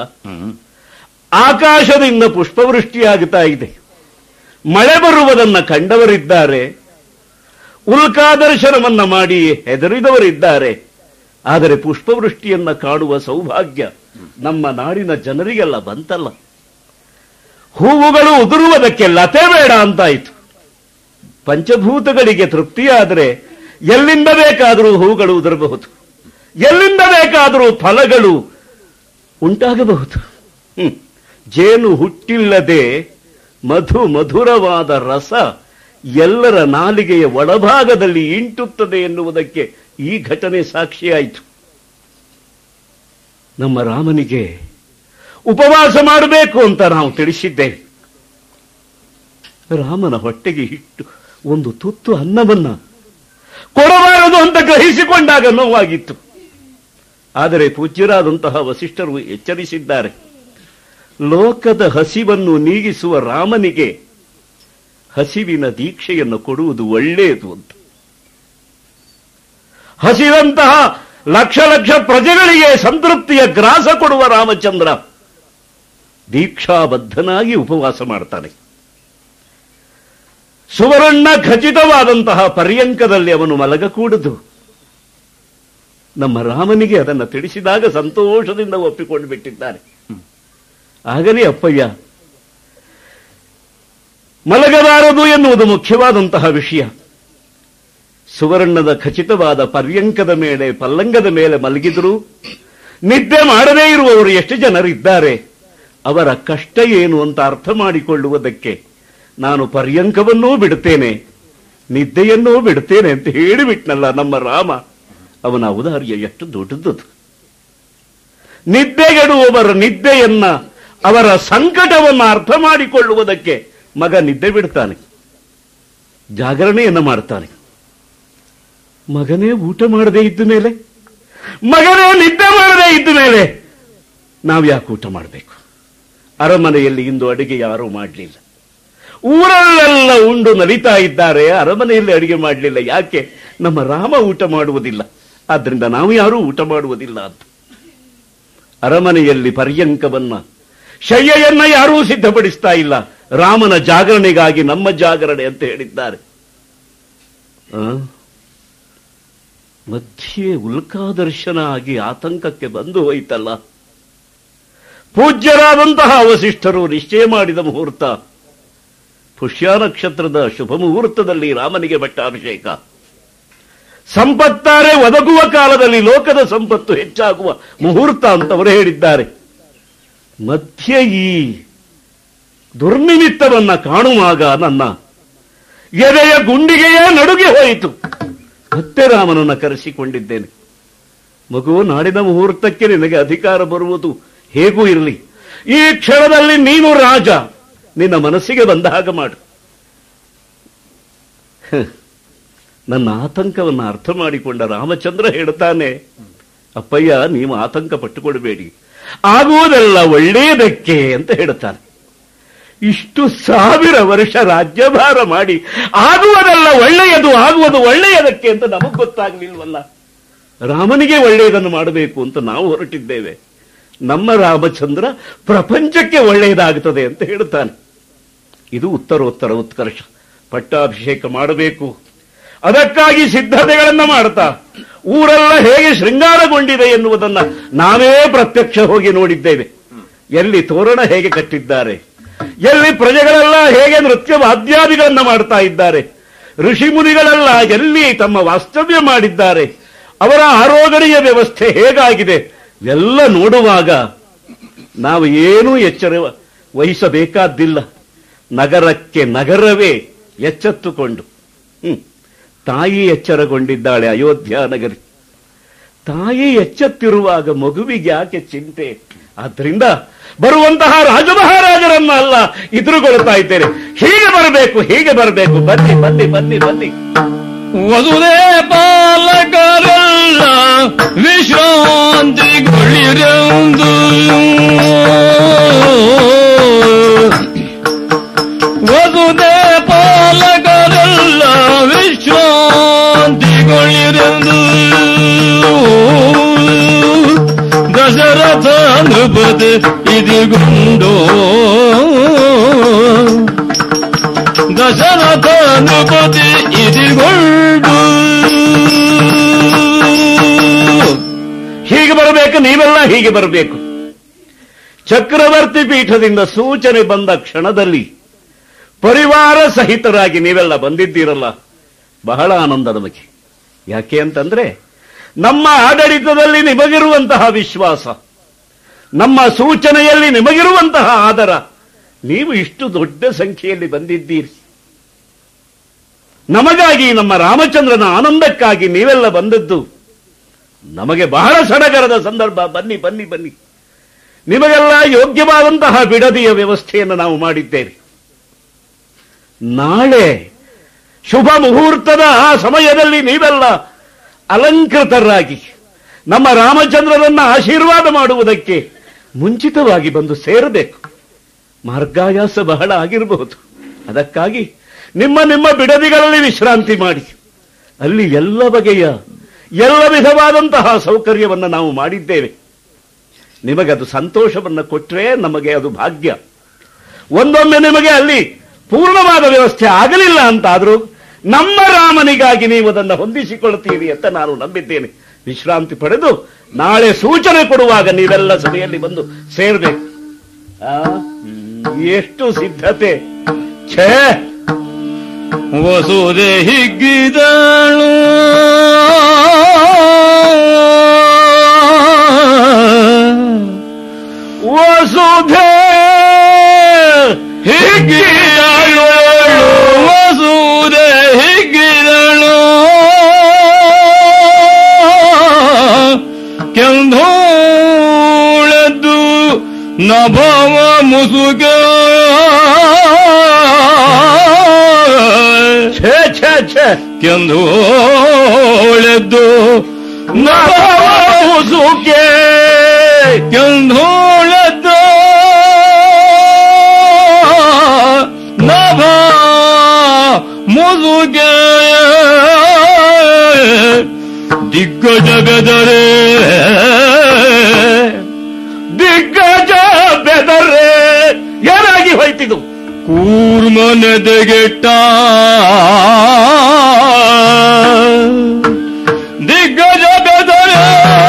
S4: ಆಕಾಶದಿಂದ ಪುಷ್ಪವೃಷ್ಟಿಯಾಗುತ್ತಾ ಇದೆ. ಮಳೆ ಬರುವುದನ್ನ ಕಂಡವರಿದ್ದಾರೆ, ಉಲ್ಕಾದರ್ಶನವನ್ನ ಮಾಡಿ ಹೆದರಿದವರಿದ್ದಾರೆ. ಆದರೆ ಪುಷ್ಪವೃಷ್ಟಿಯನ್ನ ಕಾಣುವ ಸೌಭಾಗ್ಯ ನಮ್ಮ ನಾಡಿನ ಜನರಿಗೆಲ್ಲ ಬಂತಲ್ಲ. ಹೂವುಗಳು ಉದುರುವುದಕ್ಕೆ ಲತೆ ಬೇಡ ಅಂತಾಯಿತು. ಪಂಚಭೂತಗಳಿಗೆ ತೃಪ್ತಿಯಾದರೆ ಎಲ್ಲಿಂದ ಬೇಕಾದರೂ ಹೂಗಳು ಉದುರಬಹುದು, ಎಲ್ಲಿಂದ ಬೇಕಾದರೂ ಫಲಗಳು ಉಂಟಾಗಬಹುದು. ಹ್ಮ್ ಜೇನು ಹುಟ್ಟಿಲ್ಲದೆ ಮಧು ಮಧುರವಾದ ರಸ ಎಲ್ಲರ ನಾಲಿಗೆಯ ಒಳಭಾಗದಲ್ಲಿ ಇಂಟುತ್ತದೆ ಎನ್ನುವುದಕ್ಕೆ ಈ ಘಟನೆ ಸಾಕ್ಷಿಯಾಯಿತು. ನಮ್ಮ ರಾಮನಿಗೆ ಉಪವಾಸ ಮಾಡಬೇಕು ಅಂತ ನಾವು ತಿಳಿಸಿದ್ದೇವೆ. ರಾಮನ ಹೊಟ್ಟೆಗೆ ಇಟ್ಟು ಒಂದು ತುತ್ತು ಅನ್ನವನ್ನ ಕೊಡಬಾರದು ಅಂತ ಗ್ರಹಿಸಿಕೊಂಡಾಗ ನೋವಾಗಿತ್ತು. ಆದರೆ ಪೂಜ್ಯರಾದಂತಹ ವಸಿಷ್ಠರು ಎಚ್ಚರಿಸಿದ್ದಾರೆ, ಲೋಕದ ಹಸಿವನ್ನು ನೀಗಿಸುವ ರಾಮನಿಗೆ ಹಸಿವಿನ ದೀಕ್ಷೆಯನ್ನು ಕೊಡುವುದು ಒಳ್ಳೆಯದು ಅಂತ. ಹಸಿದಂತಹ ಲಕ್ಷ ಲಕ್ಷ ಪ್ರಜೆಗಳಿಗೆ ಸಂತೃಪ್ತಿಯ ಗ್ರಾಸ ಕೊಡುವ ರಾಮಚಂದ್ರ ದೀಕ್ಷಾಬದ್ಧನಾಗಿ ಉಪವಾಸ ಮಾಡ್ತಾನೆ. ಸುವರ್ಣ ಖಚಿತವಾದಂತಹ ಪರ್ಯಂಕದಲ್ಲಿ ಅವನು ಮಲಗಕೂಡದು. ನಮ್ಮ ರಾಮನಿಗೆ ಅದನ್ನು ತಿಳಿಸಿದಾಗ ಸಂತೋಷದಿಂದ ಒಪ್ಪಿಕೊಂಡು ಬಿಟ್ಟಿದ್ದಾನೆ. ಆಗಲೇ ಅಪ್ಪಯ್ಯ ಮಲಗಬಾರದು ಎನ್ನುವುದು ಮುಖ್ಯವಾದಂತಹ ವಿಷಯ. ಸುವರ್ಣದ ಖಚಿತವಾದ ಪರ್ಯಂಕದ ಮೇಲೆ ಪಲ್ಲಂಗದ ಮೇಲೆ ಮಲಗಿದರೂ ನಿದ್ದೆ ಮಾಡದೇ ಇರುವವರು ಎಷ್ಟು ಜನರಿದ್ದಾರೆ. ಅವರ ಕಷ್ಟ ಏನು ಅಂತ ಅರ್ಥ ಮಾಡಿಕೊಳ್ಳುವುದಕ್ಕೆ ನಾನು ಪರ್ಯಂಕವನ್ನೂ ಬಿಡುತ್ತೇನೆ, ನಿದ್ದೆಯನ್ನೂ ಬಿಡುತ್ತೇನೆ ಅಂತ ಹೇಳಿಬಿಟ್ನಲ್ಲ ನಮ್ಮ ರಾಮ. ಅವನ ಔದಾರ್ಯ ಎಷ್ಟು ದೊಡ್ಡದು. ನಿದ್ದೆಗೆಡುವವರ ನಿದ್ದೆಯನ್ನ, ಅವರ ಸಂಕಟವನ್ನು ಅರ್ಥ ಮಾಡಿಕೊಳ್ಳುವುದಕ್ಕೆ ಮಗ ನಿದ್ದೆ ಬಿಡ್ತಾನೆ, ಜಾಗರಣೆಯನ್ನ ಮಾಡ್ತಾನೆ. ಮಗನೇ ಊಟ ಮಾಡದೇ ಇದ್ದ ಮೇಲೆ, ಮಗನೇ ನಿದ್ದೆ ಮಾಡದೇ ಇದ್ದ ಮೇಲೆ ನಾವು ಯಾಕೆ ಊಟ ಮಾಡಬೇಕು? ಅರಮನೆಯಲ್ಲಿ ಇಂದು ಅಡಿಗೆ ಯಾರೂ ಮಾಡಲಿಲ್ಲ, ಊರಲ್ಲೆಲ್ಲ ಉಂಡು ನಲಿತಾ ಇದ್ದಾರೆ, ಅರಮನೆಯಲ್ಲಿ ಅಡಿಗೆ ಮಾಡಲಿಲ್ಲ. ಯಾಕೆ? ನಮ್ಮ ರಾಮ ಊಟ ಮಾಡುವುದಿಲ್ಲ, ಆದ್ರಿಂದ ನಾವು ಯಾರೂ ಊಟ ಮಾಡುವುದಿಲ್ಲ ಅಂತ. ಅರಮನೆಯಲ್ಲಿ ಪರ್ಯಂಕವನ್ನ, ಶಯ್ಯೆಯನ್ನ ಯಾರೂ ಸಿದ್ಧಪಡಿಸ್ತಾ ಇಲ್ಲ. ರಾಮನ ಜಾಗರಣೆಗಾಗಿ ನಮ್ಮ ಜಾಗರಣೆ ಅಂತ ಹೇಳಿದ್ದಾರೆ. ಮಧ್ಯೆ ಉಲ್ಕಾದರ್ಶನ ಆಗಿ ಆತಂಕಕ್ಕೆ ಬಂದು ಹೋಯ್ತಲ್ಲ. ಪೂಜ್ಯರಾದಂತಹ ವಸಿಷ್ಠರು ನಿಶ್ಚಯ ಮಾಡಿದ ಮುಹೂರ್ತ ಪುಷ್ಯ ನಕ್ಷತ್ರದ ಶುಭ ಮುಹೂರ್ತದಲ್ಲಿ ರಾಮನಿಗೆ ಪಟ್ಟಾಭಿಷೇಕ. ಸಂಪತ್ತಾರೆ ಒದಗುವ ಕಾಲದಲ್ಲಿ ಲೋಕದ ಸಂಪತ್ತು ಹೆಚ್ಚಾಗುವ ಮುಹೂರ್ತ ಅಂತವರು ಹೇಳಿದ್ದಾರೆ. ಮಧ್ಯೆ ಈ ದುರ್ನಿಮಿತ್ತವನ್ನ ಕಾಣುವಾಗ ನನ್ನ ಎದೆಯ ಗುಂಡಿಗೆಯೇ ನಡುಗೆ ಹೋಯಿತು. ಮತ್ತೆ ರಾಮನನ್ನ ಕರೆಸಿಕೊಂಡಿದ್ದೇನೆ. ಮಗು, ನಾಡಿನ ಮುಹೂರ್ತಕ್ಕೆ ನಿನಗೆ ಅಧಿಕಾರ ಬರುವುದು ಹೇಗೂ ಇರಲಿ. ಈ ಕ್ಷಣದಲ್ಲಿ ನೀನು ರಾಜ, ನಿನ್ನ ಮನಸ್ಸಿಗೆ ಬಂದ ಹಾಗೆ ಮಾಡು. ನನ್ನ ಆತಂಕವನ್ನು ಅರ್ಥ ಮಾಡಿಕೊಂಡ ರಾಮಚಂದ್ರ ಹೇಳ್ತಾನೆ, ಅಪ್ಪಯ್ಯ, ನೀವು ಆತಂಕ ಪಟ್ಟುಕೊಡಬೇಡಿ, ಆಗುವುದೆಲ್ಲ ಒಳ್ಳೆಯದಕ್ಕೆ ಅಂತ ಹೇಳ್ತಾನೆ. ಇಷ್ಟು ಸಾವಿರ ವರ್ಷ ರಾಜ್ಯಭಾರ ಮಾಡಿ ಆಗುವುದೆಲ್ಲ ಒಳ್ಳೆಯದು, ಆಗುವುದು ಒಳ್ಳೆಯದಕ್ಕೆ ಅಂತ ನಮಗ್ ಗೊತ್ತಾಗ್ಲಿಲ್ವಲ್ಲ. ರಾಮನಿಗೆ ಒಳ್ಳೆಯದನ್ನು ಮಾಡಬೇಕು ಅಂತ ನಾವು ಹೊರಟಿದ್ದೇವೆ. ನಮ್ಮ ರಾಮಚಂದ್ರ ಪ್ರಪಂಚಕ್ಕೆ ಒಳ್ಳೆಯದಾಗುತ್ತದೆ ಅಂತ ಹೇಳ್ತಾನೆ. ಇದು ಉತ್ತರೋತ್ತರ ಉತ್ಕರ್ಷ. ಪಟ್ಟಾಭಿಷೇಕ ಮಾಡಬೇಕು, ಅದಕ್ಕಾಗಿ ಸಿದ್ಧತೆಗಳನ್ನ ಮಾಡ್ತಾ ಊರೆಲ್ಲ ಹೇಗೆ ಶೃಂಗಾರಗೊಂಡಿದೆ ಎನ್ನುವುದನ್ನ ನಾವೇ ಪ್ರತ್ಯಕ್ಷ ಹೋಗಿ ನೋಡಿದ್ದೇವೆ. ಎಲ್ಲಿ ತೋರಣ ಹೇಗೆ ಕಟ್ಟಿದ್ದಾರೆ, ಎಲ್ಲಿ ಪ್ರಜೆಗಳೆಲ್ಲ ಹೇಗೆ ನೃತ್ಯ ವಾದ್ಯಾದಿಗಳನ್ನ ಮಾಡ್ತಾ ಇದ್ದಾರೆ, ಋಷಿ ಮುನಿಗಳೆಲ್ಲ ಎಲ್ಲಿ ತಮ್ಮ ವಾಸ್ತವ್ಯ ಮಾಡಿದ್ದಾರೆ, ಅವರ ಆರೋಗಣೆಯ ವ್ಯವಸ್ಥೆ ಹೇಗಾಗಿದೆ ಎಲ್ಲ ನೋಡುವಾಗ ನಾವು ಏನೂ ಎಚ್ಚರ ವಹಿಸಬೇಕಾದ್ದಿಲ್ಲ. ನಗರಕ್ಕೆ ನಗರವೇ ಎಚ್ಚೆತ್ತುಕೊಂಡು ಹ್ಮ್ ತಾಯಿ ಎಚ್ಚರಗೊಂಡಿದ್ದಾಳೆ ಅಯೋಧ್ಯ ನಗರಿ. ತಾಯಿ ಎಚ್ಚೆತ್ತಿರುವಾಗ ಮಗುವಿಗೆ ಯಾಕೆ ಚಿಂತೆ? ಆದ್ರಿಂದ ಬರುವಂತಹ ರಾಜಮಹಾರಾಜರನ್ನ ಅಲ್ಲ ಎದುರುಗೊಳ್ತಾ ಇದ್ದೇನೆ. ಹೀಗೆ ಬರಬೇಕು, ಹೀಗೆ ಬರಬೇಕು, ಬನ್ನಿ ಬನ್ನಿ ಬನ್ನಿ ಬನ್ನಿ.
S3: ವಸುದೇ ಪಾಲಕರೆಲ್ಲ ವಿಶ್ರಾಂತಿಗೊಳ್ಳಿರೆಂದು ವಸುದೇ ಪಾಲಕರೆಲ್ಲ ವಿಶ್ರಾಂತಿಗೊಳ್ಳಿರೆಂದು ದಶರಥ ನೃಪತಿ ಇದಿಗೊಂಡು ದಶರಥ ನೃಪತಿ ಇದಿಗೊಂಡು
S4: ಹೀಗೆ ಬರಬೇಕು, ನೀವೆಲ್ಲ ಹೀಗೆ ಬರಬೇಕು. ಚಕ್ರವರ್ತಿ ಪೀಠದಿಂದ ಸೂಚನೆ ಬಂದ ಕ್ಷಣದಲ್ಲಿ ಪರಿವಾರ ಸಹಿತರಾಗಿ ನೀವೆಲ್ಲ ಬಂದಿದ್ದೀರಲ್ಲ, ಬಹಳ ಆನಂದ ನಮಗೆ. ಯಾಕೆ ಅಂತಂದ್ರೆ ನಮ್ಮ ಆಡಳಿತದಲ್ಲಿ ನಿಮಗಿರುವಂತಹ ವಿಶ್ವಾಸ, ನಮ್ಮ ಸೂಚನೆಯಲ್ಲಿ ನಿಮಗಿರುವಂತಹ ಆದರ, ನೀವು ಇಷ್ಟು ದೊಡ್ಡ ಸಂಖ್ಯೆಯಲ್ಲಿ ಬಂದಿದ್ದೀರಿ. ನಮಗಾಗಿ, ನಮ್ಮ ರಾಮಚಂದ್ರನ ಆನಂದಕ್ಕಾಗಿ ನೀವೆಲ್ಲ ಬಂದದ್ದು ನಮಗೆ ಬಹಳ ಸಡಗರದ ಸಂದರ್ಭ. ಬನ್ನಿ ಬನ್ನಿ ಬನ್ನಿ. ನಿಮಗೆಲ್ಲ ಯೋಗ್ಯವಾದಂತಹ ಬಿಡದಿಯ ವ್ಯವಸ್ಥೆಯನ್ನು ನಾವು ಮಾಡಿದ್ದೇವೆ. ನಾಳೆ ಶುಭ ಮುಹೂರ್ತದ ಆ ಸಮಯದಲ್ಲಿ ನೀವೆಲ್ಲ ಅಲಂಕೃತರಾಗಿ ನಮ್ಮ ರಾಮಚಂದ್ರನನ್ನ ಆಶೀರ್ವಾದ ಮಾಡುವುದಕ್ಕೆ ಮುಂಚಿತವಾಗಿ ಬಂದು ಸೇರಬೇಕು. ಮಾರ್ಗಾಯಾಸ ಬಹಳ ಆಗಿರಬಹುದು. ಅದಕ್ಕಾಗಿ ನಿಮ್ಮ ನಿಮ್ಮ ಬಿಡದಿಗಳಲ್ಲಿ ವಿಶ್ರಾಂತಿ ಮಾಡಿ. ಅಲ್ಲಿ ಎಲ್ಲ ಬಗೆಯ ಎಲ್ಲ ವಿಧವಾದಂತಹ ಸೌಕರ್ಯವನ್ನು ನಾವು ಮಾಡಿದ್ದೇವೆ. ನಿಮಗದು ಸಂತೋಷವನ್ನು ಕೊಟ್ಟರೆ ನಮಗೆ ಅದು ಭಾಗ್ಯ. ಒಂದೊಮ್ಮೆ ನಿಮಗೆ ಅಲ್ಲಿ ಪೂರ್ಣವಾದ ವ್ಯವಸ್ಥೆ ಆಗಲಿಲ್ಲ ಅಂತಾದರೂ ನಮ್ಮ ರಾಮನಿಗಾಗಿ ನೀವು ಅದನ್ನು ಹೊಂದಿಸಿಕೊಳ್ಳುತ್ತೀರಿ ಅಂತ ನಾನು ನಂಬಿದ್ದೇನೆ. ವಿಶ್ರಾಂತಿ ಪಡೆದು ನಾಳೆ ಸೂಚನೆ ಕೊಡುವಾಗ ನೀವೆಲ್ಲ ಸಭೆಯಲ್ಲಿ ಬಂದು ಸೇರ್ಬೇಕು. ಎಷ್ಟು ಸಿದ್ಧತೆ! ಛೇ,
S3: ವಸುದೆ ಹಿಗ್ಗಿದಳು
S4: ವಸುಧೆ
S3: ಹಿಗ್ಗಿದಳು ವಸುದೆ ಹಿಗ್ಗಿದಳು ಕೆಂಧೋಳೆದ್ದು ನಭವ ಮುಸುಗ
S4: ಛೇ ಛೇ ಛೇ
S3: ಕೆಂಧೋಳೆದ್ದು
S4: ನಭವ ಮುಸುಗೆ
S3: ಕೆಂಧೋಳೆದ್ದು ನಭ ಮುಸುಗೆ ದಿಗ್ಗಜ ಬೆದರೆ
S4: ದಿಗ್ಗಜ ಬೆದರೆ ಏನಾಗಿ ಹೋಯ್ತಿದು?
S3: ಕೂರ್ಮನೆದೆಗೆಟ್ಟ ದಿಗ್ಗಜ ಬೆದರೆ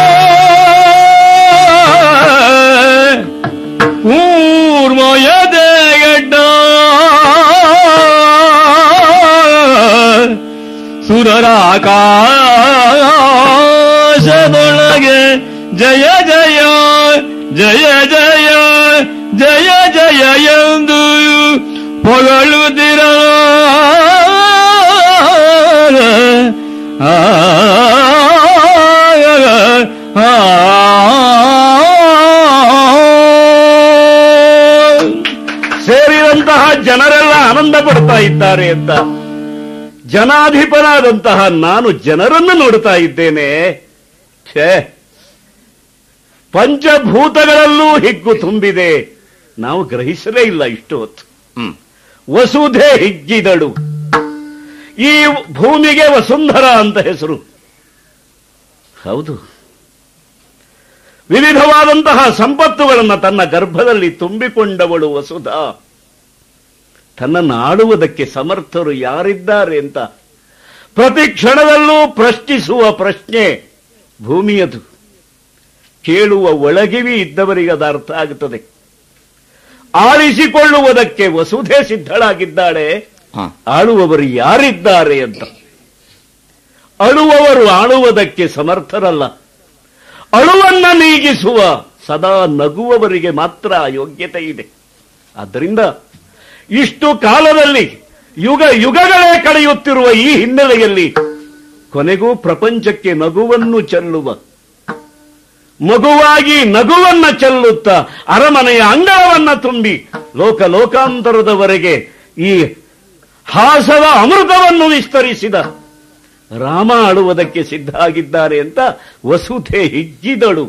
S3: ಕೂರ್ಮಯದೆ ಗಡ್ಡ ಸುರರಾಕಾಶದೊಳಗೆ ಜಯ ಜಯ ಜಯ ಜಯ ಜಯ ಜಯ ಎಂದು ಪೊಗಳುತ್ತಿರ ಆ
S4: ಸೇರಿದಂತಹ ಜನರೆಲ್ಲ ಆನಂದ ಪಡ್ತಾ ಇದ್ದಾರೆ ಅಂತ ಜನಾಧಿಪನಾದಂತಹ ನಾನು ಜನರನ್ನು ನೋಡ್ತಾ ಇದ್ದೇನೆ. ಛೇ, ಪಂಚಭೂತಗಳಲ್ಲೂ ಹಿಗ್ಗು ತುಂಬಿದೆ, ನಾವು ಗ್ರಹಿಸಲೇ ಇಲ್ಲ ಇಷ್ಟು ಹೊತ್ತು. ವಸುಧೆ ಹಿಗ್ಗಿದಳು. ಈ ಭೂಮಿಗೆ ವಸುಂಧರ ಅಂತ ಹೆಸರು. ಹೌದು, ವಿವಿಧವಾದಂತಹ ಸಂಪತ್ತುಗಳನ್ನು ತನ್ನ ಗರ್ಭದಲ್ಲಿ ತುಂಬಿಕೊಂಡವಳು ವಸುಧಾ. ತನ್ನನ್ನು ಆಳುವುದಕ್ಕೆ ಸಮರ್ಥರು ಯಾರಿದ್ದಾರೆ ಅಂತ ಪ್ರತಿ ಕ್ಷಣದಲ್ಲೂ ಪ್ರಶ್ನಿಸುವ ಪ್ರಶ್ನೆ ಭೂಮಿಯದು. ಕೇಳುವ ಒಳಗಿವಿ ಇದ್ದವರಿಗೆ ಅದು ಅರ್ಥ ಆಗುತ್ತದೆ. ಆಳಿಸಿಕೊಳ್ಳುವುದಕ್ಕೆ ವಸುಧೆ ಸಿದ್ಧಳಾಗಿದ್ದಾಳೆ, ಆಳುವವರು ಯಾರಿದ್ದಾರೆ ಅಂತ. ಅಳುವವರು ಆಳುವುದಕ್ಕೆ ಸಮರ್ಥರಲ್ಲ. ಅಳುವನ್ನ ನೀಗಿಸುವ ಸದಾ ನಗುವವರಿಗೆ ಮಾತ್ರ ಯೋಗ್ಯತೆ ಇದೆ. ಆದ್ದರಿಂದ ಇಷ್ಟು ಕಾಲದಲ್ಲಿ ಯುಗ ಯುಗಗಳೇ ಕಳೆಯುತ್ತಿರುವ ಈ ಹಿನ್ನೆಲೆಯಲ್ಲಿ ಕೊನೆಗೂ ಪ್ರಪಂಚಕ್ಕೆ ನಗುವನ್ನು ಚೆಲ್ಲುವ, ಮಗುವಾಗಿ ನಗುವನ್ನ ಚೆಲ್ಲುತ್ತಾ ಅರಮನೆಯ ಅಂಗಳವನ್ನ ತುಂಬಿ ಲೋಕ ಲೋಕಾಂತರದವರೆಗೆ ಈ ಹಾಸದ ಅಮೃತವನ್ನು ವಿಸ್ತರಿಸಿದ ರಾಮ ಆಳುವುದಕ್ಕೆ ಸಿದ್ಧ ಆಗಿದ್ದಾರೆ ಅಂತ ವಸುಧೆ ಹಿಗ್ಗಿದಳು.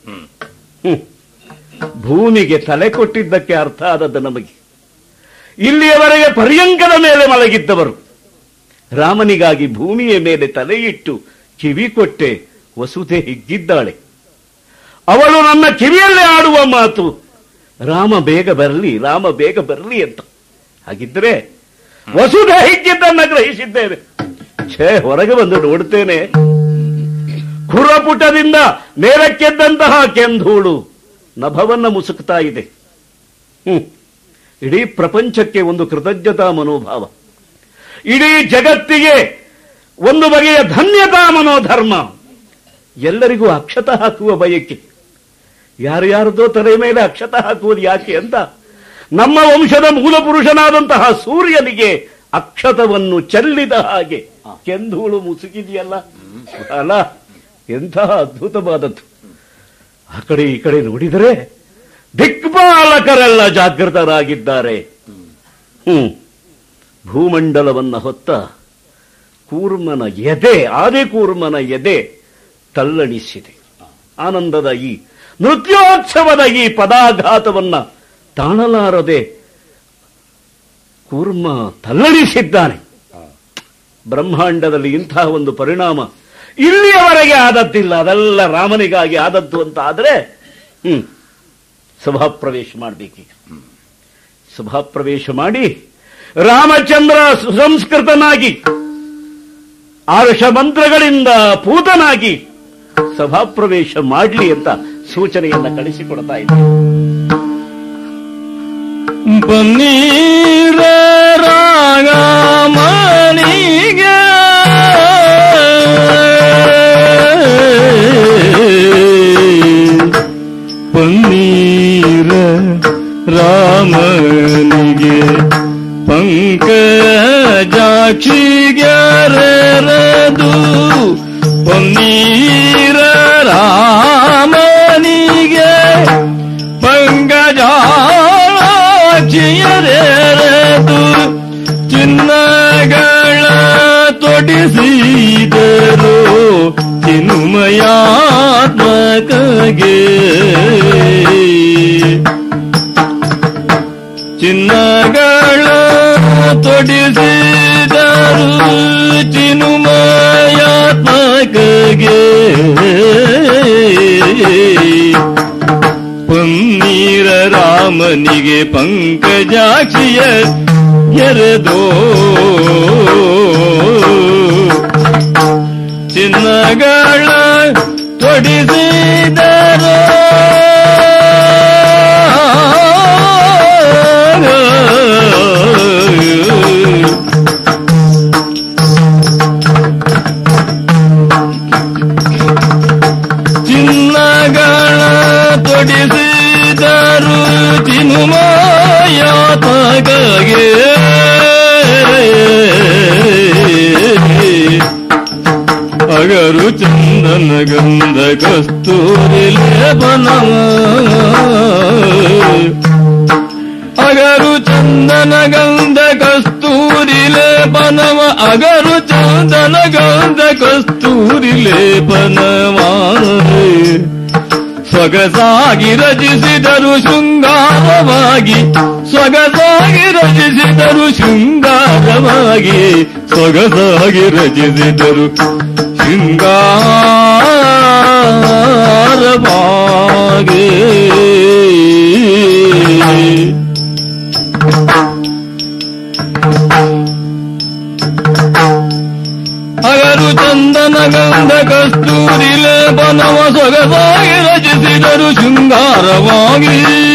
S4: ಭೂಮಿಗೆ ತಲೆ ಕೊಟ್ಟಿದ್ದಕ್ಕೆ ಅರ್ಥ ಆದದ್ದು ನಮಗೆ. ಇಲ್ಲಿಯವರೆಗೆ ಪರ್ಯಂಕದ ಮೇಲೆ ಮಲಗಿದ್ದವರು ರಾಮನಿಗಾಗಿ ಭೂಮಿಯ ಮೇಲೆ ತಲೆಯಿಟ್ಟು ಕಿವಿ ಕೊಟ್ಟೆ ವಸುಧೆ ಹಿಗ್ಗಿದ್ದಾಳೆ. ಅವಳು ನನ್ನ ಕಿವಿಯಲ್ಲೇ ಆಡುವ ಮಾತು ರಾಮ ಬೇಗ ಬರಲಿ, ರಾಮ ಬೇಗ ಬರಲಿ ಅಂತ. ಹಾಗಿದ್ರೆ ವಸುಧೆ ಹಿಗ್ಗಿದ್ದನ್ನ ಗ್ರಹಿಸಿದ್ದೇವೆ. ಛೇ, ಹೊರಗೆ ಬಂದು ನೋಡ್ತೇನೆ, ಖುರಪುಟದಿಂದ ಮೇಲಕ್ಕೆದ್ದಂತಹ ಕೆಂಧೂಳು ನಭವನ್ನ ಮುಸುಕ್ತಾ ಇದೆ. ಹ್ಮ್ ಇಡೀ ಪ್ರಪಂಚಕ್ಕೆ ಒಂದು ಕೃತಜ್ಞತಾ ಮನೋಭಾವ, ಇಡೀ ಜಗತ್ತಿಗೆ ಒಂದು ಬಗೆಯ ಧನ್ಯತಾ ಮನೋಧರ್ಮ, ಎಲ್ಲರಿಗೂ ಅಕ್ಷತ ಹಾಕುವ ಬಯಕೆ. ಯಾರ್ಯಾರದೋ ತಲೆ ಮೇಲೆ ಅಕ್ಷತ ಹಾಕುವುದು ಯಾಕೆ ಅಂತ ನಮ್ಮ ವಂಶದ ಮೂಲ ಪುರುಷನಾದಂತಹ ಸೂರ್ಯನಿಗೆ ಅಕ್ಷತವನ್ನು ಚೆಲ್ಲಿದ ಹಾಗೆ ಕೆಂಧೂಳು ಮುಸುಕಿದೆಯಲ್ಲ, ಅಲ್ಲ ಎಂತಹ ಅದ್ಭುತವಾದದ್ದು. ಆ ಕಡೆ ಈ ಕಡೆ ನೋಡಿದರೆ ದಿಕ್ಪಾಲಕರೆಲ್ಲ ಜಾಗೃತರಾಗಿದ್ದಾರೆ. ಹ್ಮ್ ಭೂಮಂಡಲವನ್ನ ಹೊತ್ತ ಕೂರ್ಮನ ಎದೆ, ಆದಿ ಕೂರ್ಮನ ಎದೆ ತಲ್ಲಣಿಸಿದೆ. ಆನಂದದ ಈ ನೃತ್ಯೋತ್ಸವದ ಈ ಪದಾಘಾತವನ್ನ ತಾಣಲಾರದೆ ಕೂರ್ಮ ತಲ್ಲಣಿಸಿದ್ದಾನೆ. ಬ್ರಹ್ಮಾಂಡದಲ್ಲಿ ಇಂತಹ ಒಂದು ಪರಿಣಾಮ ಇಲ್ಲಿಯವರೆಗೆ ಆದದ್ದಿಲ್ಲ. ಅದೆಲ್ಲ ರಾಮನಿಗಾಗಿ ಆದದ್ದು ಅಂತ ಆದರೆ ಹ್ಮ್ ಸಭಾಪ್ರವೇಶ ಮಾಡಬೇಕೀಗ. ಸಭಾಪ್ರವೇಶ ಮಾಡಿ ರಾಮಚಂದ್ರ ಸುಸಂಸ್ಕೃತನಾಗಿ ಆರ್ಷ ಮಂತ್ರಗಳಿಂದ ಪೂತನಾಗಿ ಸಭಾಪ್ರವೇಶ ಮಾಡಲಿ ಅಂತ ಸೂಚನೆಯನ್ನ ಕಳಿಸಿಕೊಡ್ತಾ ಇದ್ದೆ.
S3: ಪನ್ನೀರ ರಾಗಮನಿಗೆ ಪನ್ನೀರ ರಾಮನಿಗೆ ಪಂಕಜಾಕ್ಷಿಗೆರೆದು ಪನ್ನೀರ ರಾಮನಿಗೆ ಪಂಕಜಾಕ್ಷಿಗೆರೆದು ಚಿನ್ನಗಳ ತೊಡಿಸಿದರು ಚಿನ್ಮಯಾತ್ಮಕಗೆ ಚಿನ್ನಗಳ ತೊಡಿಸಿದರು ಚಿನ್ಮಯಾತ್ಮಕಗೆ ಪನ್ನೀರ ರಾಮನಿಗೆ ಪಂಕಜಾಕ್ಷಿಯ ಎರೆದೋ ಚಿನ್ನ ಚಂದನಗಳ ತೊಡಿಸಿದರು ಚಿನ್ನಗಳ ತೊಡಿಸಿದರು ಚಿನುಮಾಯಾತಗೆ ಅಗರು ಚಂದನ ಗಂಧ ಕಸ್ತೂರಿ ಲೇಪನವ ಅಗರು ಚಂದನ ಗಂಧ ಕಸ್ತೂರಿ ಲೇಪನವ ಅಗರು ಚಂದನ ಗಂಧ ಕಸ್ತೂರಿ ಲೇಪನವ ಸೊಗಸಾಗಿ ರಚಿಸಿದರು ಶೃಂಗಾರವಾಗಿ ಸೊಗಸಾಗಿ ರಚಿಸಿದರು ಶೃಂಗಾರವಾಗಿ ಸೊಗಸಾಗಿ ರಚಿಸಿದರು ಶೃಂಗಾರವಾಗಿ ಅಗರು ಚಂದನ ಗಂಧ ಕಸ್ತೂರಿ ಲೇಪನವ ಸೊಗಸಾಗಿ ರಚಿಸಿದರು ಶೃಂಗಾರವಾಗಿ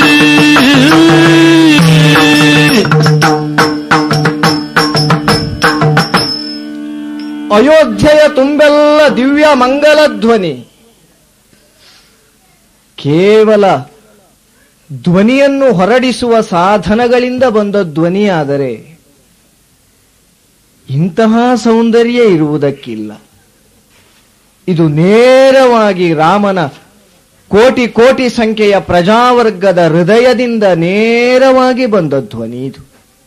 S5: ಅಯೋಧ್ಯೆಯ ತುಂಬೆಲ್ಲ ದಿವ್ಯ ಮಂಗಲ ಧ್ವನಿ. ಕೇವಲ ಧ್ವನಿಯನ್ನು ಹೊರಡಿಸುವ ಸಾಧನಗಳಿಂದ ಬಂದ ಧ್ವನಿಯಾದರೆ ಇಂತಹ ಸೌಂದರ್ಯ ಇರುವುದಕ್ಕಿಲ್ಲ. ಇದು ನೇರವಾಗಿ ರಾಮನ ಕೋಟಿ ಕೋಟಿ ಸಂಖ್ಯೆಯ ಪ್ರಜಾವರ್ಗದ ಹೃದಯದಿಂದ ನೇರವಾಗಿ ಬಂದ ಧ್ವನಿ ಇದು.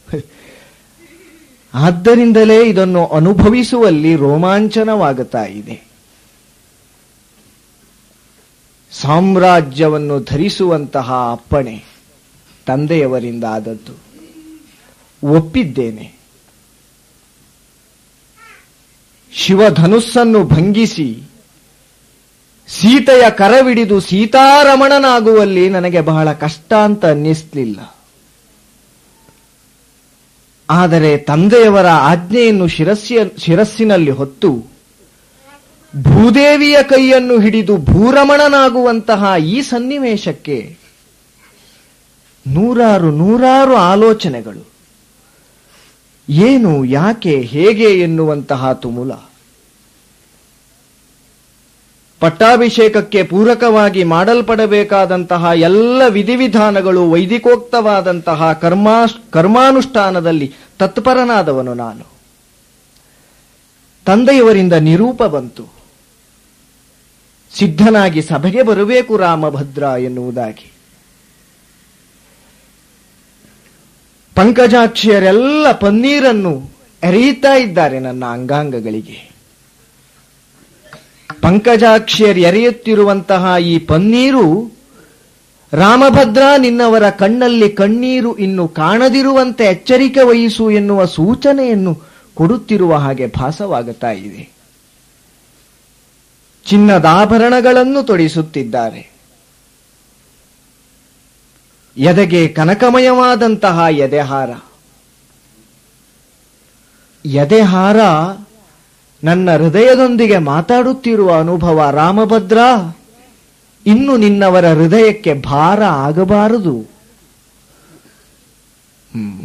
S5: ಆದ್ದರಿಂದಲೇ ಇದನ್ನು ಅನುಭವಿಸುವಲ್ಲಿ ರೋಮಾಂಚನವಾಗುತ್ತಾ ಇದೆ. ಸಾಮ್ರಾಜ್ಯವನ್ನು ಧರಿಸುವಂತಹ ಅಪ್ಪಣೆ ತಂದೆಯವರಿಂದ ಆದದ್ದು. ಒಪ್ಪಿದ್ದೇನೆ. ಶಿವಧನುಸ್ಸನ್ನು ಭಂಗಿಸಿ ಸೀತೆಯ ಕರವಿಡಿದು ಸೀತಾರಮಣನಾಗುವಲ್ಲಿ ನನಗೆ ಬಹಳ ಕಷ್ಟ ಅಂತ ಅನ್ನಿಸ್ಲಿಲ್ಲ. ಆದರೆ ತಂದೆಯವರ ಆಜ್ಞೆಯನ್ನು ಶಿರಸ್ಸಿಯ ಶಿರಸ್ಸಿನಲ್ಲಿ ಹೊತ್ತು ಭೂದೇವಿಯ ಕೈಯನ್ನು ಹಿಡಿದು ಭೂರಮಣನಾಗುವಂತಹ ಈ ಸನ್ನಿವೇಶಕ್ಕೆ ನೂರಾರು ನೂರಾರು ಆಲೋಚನೆಗಳು. ಏನು, ಯಾಕೆ, ಹೇಗೆ ಎನ್ನುವಂತಹ ತುಮುಲ. ಪಟ್ಟಾಭಿಷೇಕಕ್ಕೆ ಪೂರಕವಾಗಿ ಮಾಡಲ್ಪಡಬೇಕಾದಂತಹ ಎಲ್ಲ ವಿಧಿವಿಧಾನಗಳು ವೈದಿಕೋಕ್ತವಾದಂತಹ ಕರ್ಮಾ ಕರ್ಮಾನುಷ್ಠಾನದಲ್ಲಿ ತತ್ಪರನಾದವನು ನಾನು. ತಂದೆಯವರಿಂದ ನಿರೂಪ ಬಂತು. ಸಿದ್ಧನಾಗಿ ಸಭೆಗೆ ಬರಬೇಕು ರಾಮಭದ್ರ ಎನ್ನುವುದಾಗಿ. ಪಂಕಜಾಕ್ಷಿಯರೆಲ್ಲ ಪನ್ನೀರನ್ನು ಎರೆಯುತ್ತಾ ಇದ್ದಾರೆ ನನ್ನ ಅಂಗಾಂಗಗಳಿಗೆ. ಪಂಕಜಾಕ್ಷಿಯರು ಎರೆಯುತ್ತಿರುವಂತಹ ಈ ಪನ್ನೀರು ರಾಮಭದ್ರ ನಿನ್ನವರ ಕಣ್ಣಲ್ಲಿ ಕಣ್ಣೀರು ಇನ್ನು ಕಾಣದಿರುವಂತೆ ಎಚ್ಚರಿಕೆ ವಹಿಸು ಎನ್ನುವ ಸೂಚನೆಯನ್ನು ಕೊಡುತ್ತಿರುವ ಹಾಗೆ ಭಾಸವಾಗುತ್ತಾ ಇದೆ. ಚಿನ್ನದಾಭರಣಗಳನ್ನು ತೊಡಿಸುತ್ತಿದ್ದಾರೆ. ಎದೆಗೆ ಕನಕಮಯವಾದಂತಹ ಎದೆಹಾರ. ಎದೆಹಾರ ನನ್ನ ಹೃದಯದೊಂದಿಗೆ ಮಾತಾಡುತ್ತಿರುವ ಅನುಭವ. ರಾಮಭದ್ರ, ಇನ್ನು ನಿನ್ನವರ ಹೃದಯಕ್ಕೆ ಭಾರ ಆಗಬಾರದು. ಹ್ಮ್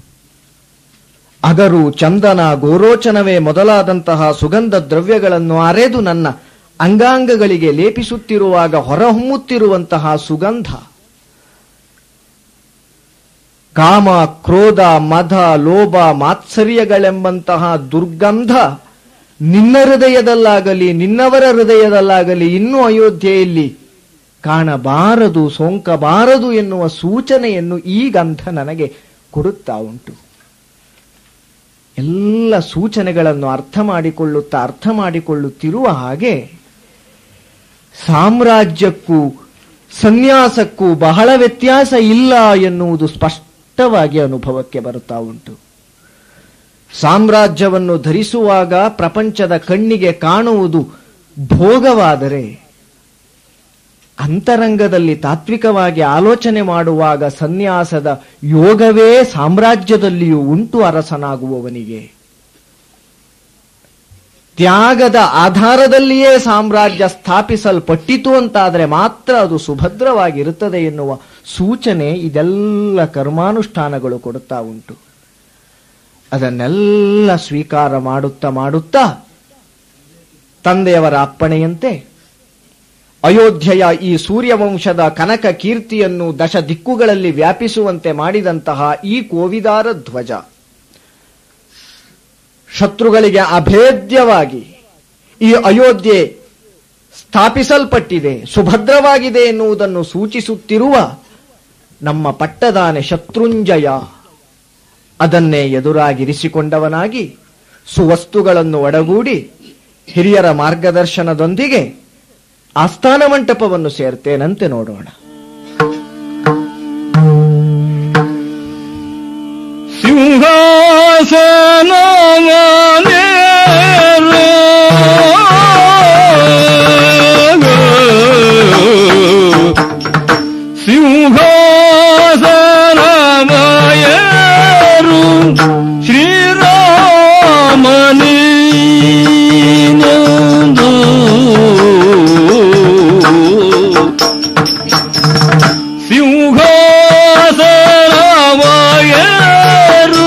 S5: ಅಗರು, ಚಂದನ, ಗೋರೋಚನವೇ ಮೊದಲಾದಂತಹ ಸುಗಂಧ ದ್ರವ್ಯಗಳನ್ನು ಅರೆದು ನನ್ನ ಅಂಗಾಂಗಗಳಿಗೆ ಲೇಪಿಸುತ್ತಿರುವಾಗ ಹೊರಹೊಮ್ಮುತ್ತಿರುವಂತಹ ಸುಗಂಧ. ಕಾಮ, ಕ್ರೋಧ, ಮದ, ಲೋಭ, ಮಾತ್ಸರ್ಯಗಳೆಂಬಂತಹ ದುರ್ಗಂಧ ನಿನ್ನ ಹೃದಯದಲ್ಲಾಗಲಿ ನಿನ್ನವರ ಹೃದಯದಲ್ಲಾಗಲಿ ಇನ್ನೂ ಅಯೋಧ್ಯೆಯಲ್ಲಿ ಕಾಣಬಾರದು, ಸೋಂಕಬಾರದು ಎನ್ನುವ ಸೂಚನೆಯನ್ನು ಈ ಗಂಧ ನನಗೆ ಕೊಡುತ್ತಾ ಉಂಟು. ಎಲ್ಲ ಸೂಚನೆಗಳನ್ನು ಅರ್ಥ ಮಾಡಿಕೊಳ್ಳುತ್ತಾ ಅರ್ಥ ಮಾಡಿಕೊಳ್ಳುತ್ತಿರುವ ಹಾಗೆ ಸಾಮ್ರಾಜ್ಯಕ್ಕೂ ಸನ್ಯಾಸಕ್ಕೂ ಬಹಳ ವ್ಯತ್ಯಾಸ ಇಲ್ಲ ಎನ್ನುವುದು ಸ್ಪಷ್ಟವಾಗಿ ಅನುಭವಕ್ಕೆ ಬರುತ್ತಾ ಉಂಟು. ಸಾಮ್ರಾಜ್ಯವನ್ನು ಧರಿಸುವಾಗ ಪ್ರಪಂಚದ ಕಣ್ಣಿಗೆ ಕಾಣುವುದು ಭೋಗವಾದರೆ, ಅಂತರಂಗದಲ್ಲಿ ತಾತ್ವಿಕವಾಗಿ ಆಲೋಚನೆ ಮಾಡುವಾಗ ಸನ್ಯಾಸದ ಯೋಗವೇ ಸಾಮ್ರಾಜ್ಯದಲ್ಲಿಯೂ ಉಂಟು ಅರಸನಾಗುವವನಿಗೆ. ತ್ಯಾಗದ ಆಧಾರದಲ್ಲಿಯೇ ಸಾಮ್ರಾಜ್ಯ ಸ್ಥಾಪಿಸಲ್ಪಟ್ಟಿತು ಅಂತಾದರೆ ಮಾತ್ರ ಅದು ಸುಭದ್ರವಾಗಿರುತ್ತದೆ ಎನ್ನುವ ಸೂಚನೆ ಇದೆಲ್ಲ ಕರ್ಮಾನುಷ್ಠಾನಗಳು ಕೊಡುತ್ತಾ ಉಂಟು. ಅದನ್ನೆಲ್ಲ ಸ್ವೀಕಾರ ಮಾಡುತ್ತಾ ಮಾಡುತ್ತಾ ತಂದೆಯವರ ಅಪ್ಪಣೆಯಂತೆ ಅಯೋಧ್ಯೆಯ ಈ ಸೂರ್ಯವಂಶದ ಕನಕ ಕೀರ್ತಿಯನ್ನು ದಶ ದಿಕ್ಕುಗಳಲ್ಲಿ ವ್ಯಾಪಿಸುವಂತೆ ಮಾಡಿದಂತಹ ಈ ಕೋವಿದಾರ ಧ್ವಜ ಶತ್ರುಗಳಿಗೆ ಅಭೇದ್ಯವಾಗಿ ಈ ಅಯೋಧ್ಯೆ ಸ್ಥಾಪಿಸಲ್ಪಟ್ಟಿದೆ, ಸುಭದ್ರವಾಗಿದೆ ಎನ್ನುವುದನ್ನು ಸೂಚಿಸುತ್ತಿರುವ ನಮ್ಮ ಪಟ್ಟದಾನೆ ಶತ್ರುಂಜಯ ಅದನ್ನೇ ಎದುರಾಗಿರಿಸಿಕೊಂಡವನಾಗಿ ಸುವಸ್ತುಗಳನ್ನು ಒಡಗೂಡಿ ಹಿರಿಯರ ಮಾರ್ಗದರ್ಶನದೊಂದಿಗೆ ಆಸ್ಥಾನ ಮಂಟಪವನ್ನು ಸೇರ್ತೇನಂತೆ ನೋಡೋಣ.
S3: ಸಿಂಹಾಸನ ಸಿಂಹಾಸನಮಯರು ಶ್ರೀರಾಮನೀನಂದು ಸಿಂಹಾಸನಮಯರು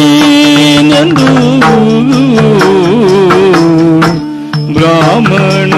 S3: ಶ್ರೀರಾಮನೀನಂದು ಬ್ರಾಹ್ಮಣ